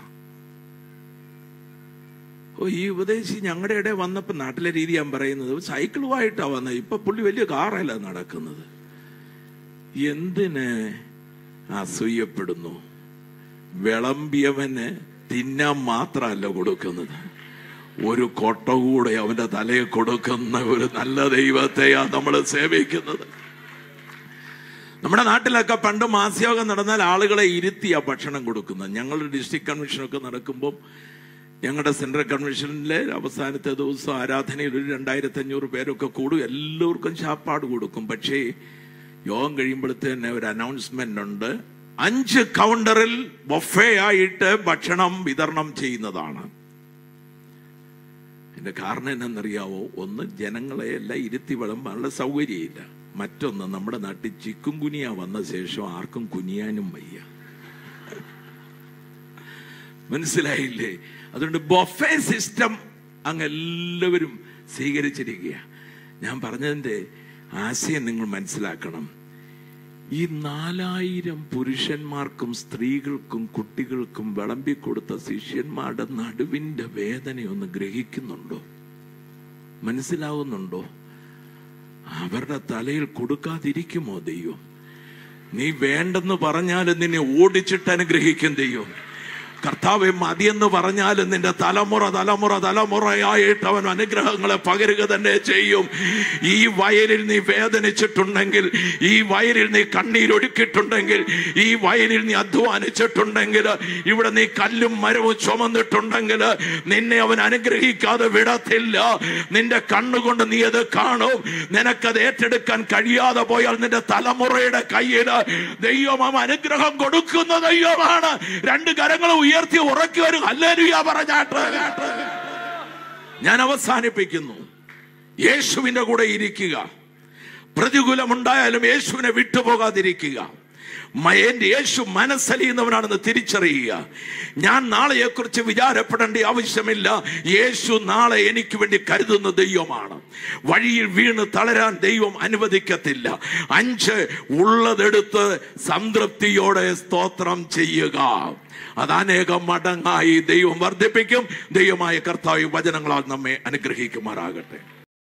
ഓ, ഈ ഉപദേശി ഞങ്ങളുടെ ഇടയിൽ വന്നപ്പോ നാട്ടിലെ രീതി ഞാൻ പറയുന്നത് സൈക്കിളുമായിട്ടാ വന്നത്. ഇപ്പൊ പുള്ളി വലിയ കാറല്ല നടക്കുന്നത്. എന്തിന് അസൂയപ്പെടുന്നു? വിളമ്പിയവന് തിന്നാൻ മാത്രമല്ല കൊടുക്കുന്നത്, ഒരു കൊട്ട കൂടെ അവന്റെ തലയെ കൊടുക്കുന്ന ഒരു നല്ല ദൈവത്തെയാ നമ്മൾ സേവിക്കുന്നത്. നമ്മുടെ നാട്ടിലൊക്കെ പണ്ട് മാസയോഗം നടന്നാൽ ആളുകളെ ഇരുത്തിയാ ഭക്ഷണം കൊടുക്കുന്നത്. ഞങ്ങളുടെ ഡിസ്ട്രിക്ട് കൺവെൻഷനൊക്കെ നടക്കുമ്പോൾ ഞങ്ങളുടെ സെൻട്രൽ കൺവെൻഷനിലെ അവസാനത്തെ ദിവസം ആരാധനയിൽ ഒരു രണ്ടായിരത്തി അഞ്ഞൂറ് പേരൊക്കെ കൂടും. എല്ലാവർക്കും ശാപ്പാട് കൊടുക്കും. പക്ഷേ യോഗം കഴിയുമ്പോഴത്തേന് ഒരു അനൗൺസ്മെന്റ് ഉണ്ട്. അഞ്ച് കൗണ്ടറിൽ ബൊഫേ ആയിട്ട് ഭക്ഷണം വിതരണം ചെയ്യുന്നതാണ്. ഇതിന്റെ കാരണം എന്നറിയാവോ? ഒന്ന്, ജനങ്ങളെ എല്ലാം ഇരുത്തി വിളമ്പാനുള്ള സൗകര്യമില്ല. മറ്റൊന്ന്, നമ്മുടെ നാട്ടിൽ ചിക്കൻ കുനിയ വന്ന ശേഷം ആർക്കും കുനിയാനും വയ്യ. മനസ്സിലായില്ലേ? അതുകൊണ്ട് ബൊഫേ സിസ്റ്റം അങ്ങ് എല്ലാവരും സ്വീകരിച്ചിരിക്കുക. ഞാൻ പറഞ്ഞതിന്റെ ആശയം നിങ്ങൾ മനസ്സിലാക്കണം. ഈ നാലായിരം പുരുഷന്മാർക്കും സ്ത്രീകൾക്കും കുട്ടികൾക്കും വിളമ്പിക്കൊടുത്ത ശിഷ്യന്മാരുടെ നടുവിന്റെ വേദനയൊന്ന് ഗ്രഹിക്കുന്നുണ്ടോ? മനസ്സിലാവുന്നുണ്ടോ? അവരുടെ തലയിൽ കൊടുക്കാതിരിക്കുമോ ദൈവം? നീ വേണ്ടെന്ന് പറഞ്ഞാലും നിന്നെ ഓടിച്ചിട്ട് അനുഗ്രഹിക്കും ദൈവം. കർത്താവെ മതിയെന്ന് പറഞ്ഞാലും നിന്റെ തലമുറ തലമുറ തലമുറയായിട്ട് അവൻ അനുഗ്രഹങ്ങളെ പകരുക തന്നെ ചെയ്യും. ഈ വയലിൽ നീ വേദനിച്ചിട്ടുണ്ടെങ്കിൽ, ഈ വയലിൽ നീ കണ്ണീരൊഴുക്കിയിട്ടുണ്ടെങ്കിൽ, ഈ വയലിൽ നീ അധ്വാനിച്ചിട്ടുണ്ടെങ്കിൽ, ഇവിടെ നീ കല്ലും മരവും ചുമന്നിട്ടുണ്ടെങ്കിൽ നിന്നെ അവൻ അനുഗ്രഹിക്കാതെ വിടത്തില്ല. നിന്റെ കണ്ണുകൊണ്ട് നീ അത് കാണും. നിനക്കത് ഏറ്റെടുക്കാൻ കഴിയാതെ പോയാൽ നിന്റെ തലമുറയുടെ കയ്യിൽ ദൈവം അവൻ അനുഗ്രഹം കൊടുക്കുന്ന ദൈവമാണ്. രണ്ട് കരങ്ങൾ ഉയർത്തി ഉറക്കി വരും. ഹല്ലേലൂയ പറഞ്ഞാട്ട് ഞാൻ അവസാനിപ്പിക്കുന്നു. യേശുവിന്റെ കൂടെ ഇരിക്കുക. പ്രതികൂലമുണ്ടായാലും യേശുവിനെ വിട്ടുപോകാതിരിക്കുക. എന്റെ യേശു മനസ്സലിയുന്നവനാണെന്ന് തിരിച്ചറിയുക. ഞാൻ നാളെയെക്കുറിച്ച് വിചാരപ്പെടേണ്ട ആവശ്യമില്ല. യേശു നാളെ എനിക്ക് വേണ്ടി കരുതുന്ന ദൈവമാണ്. വഴിയിൽ വീണ് തളരാൻ ദൈവം അനുവദിക്കത്തില്ല. അഞ്ച്, ഉള്ളതെടുത്ത് സംതൃപ്തിയോടെ സ്തോത്രം ചെയ്യുക. അത് അനേകം മടങ്ങായി ദൈവം വർദ്ധിപ്പിക്കും. ദൈവമായ കർത്താവ് വചനങ്ങളാൽ നമ്മെ അനുഗ്രഹിക്കുമാറാകട്ടെ.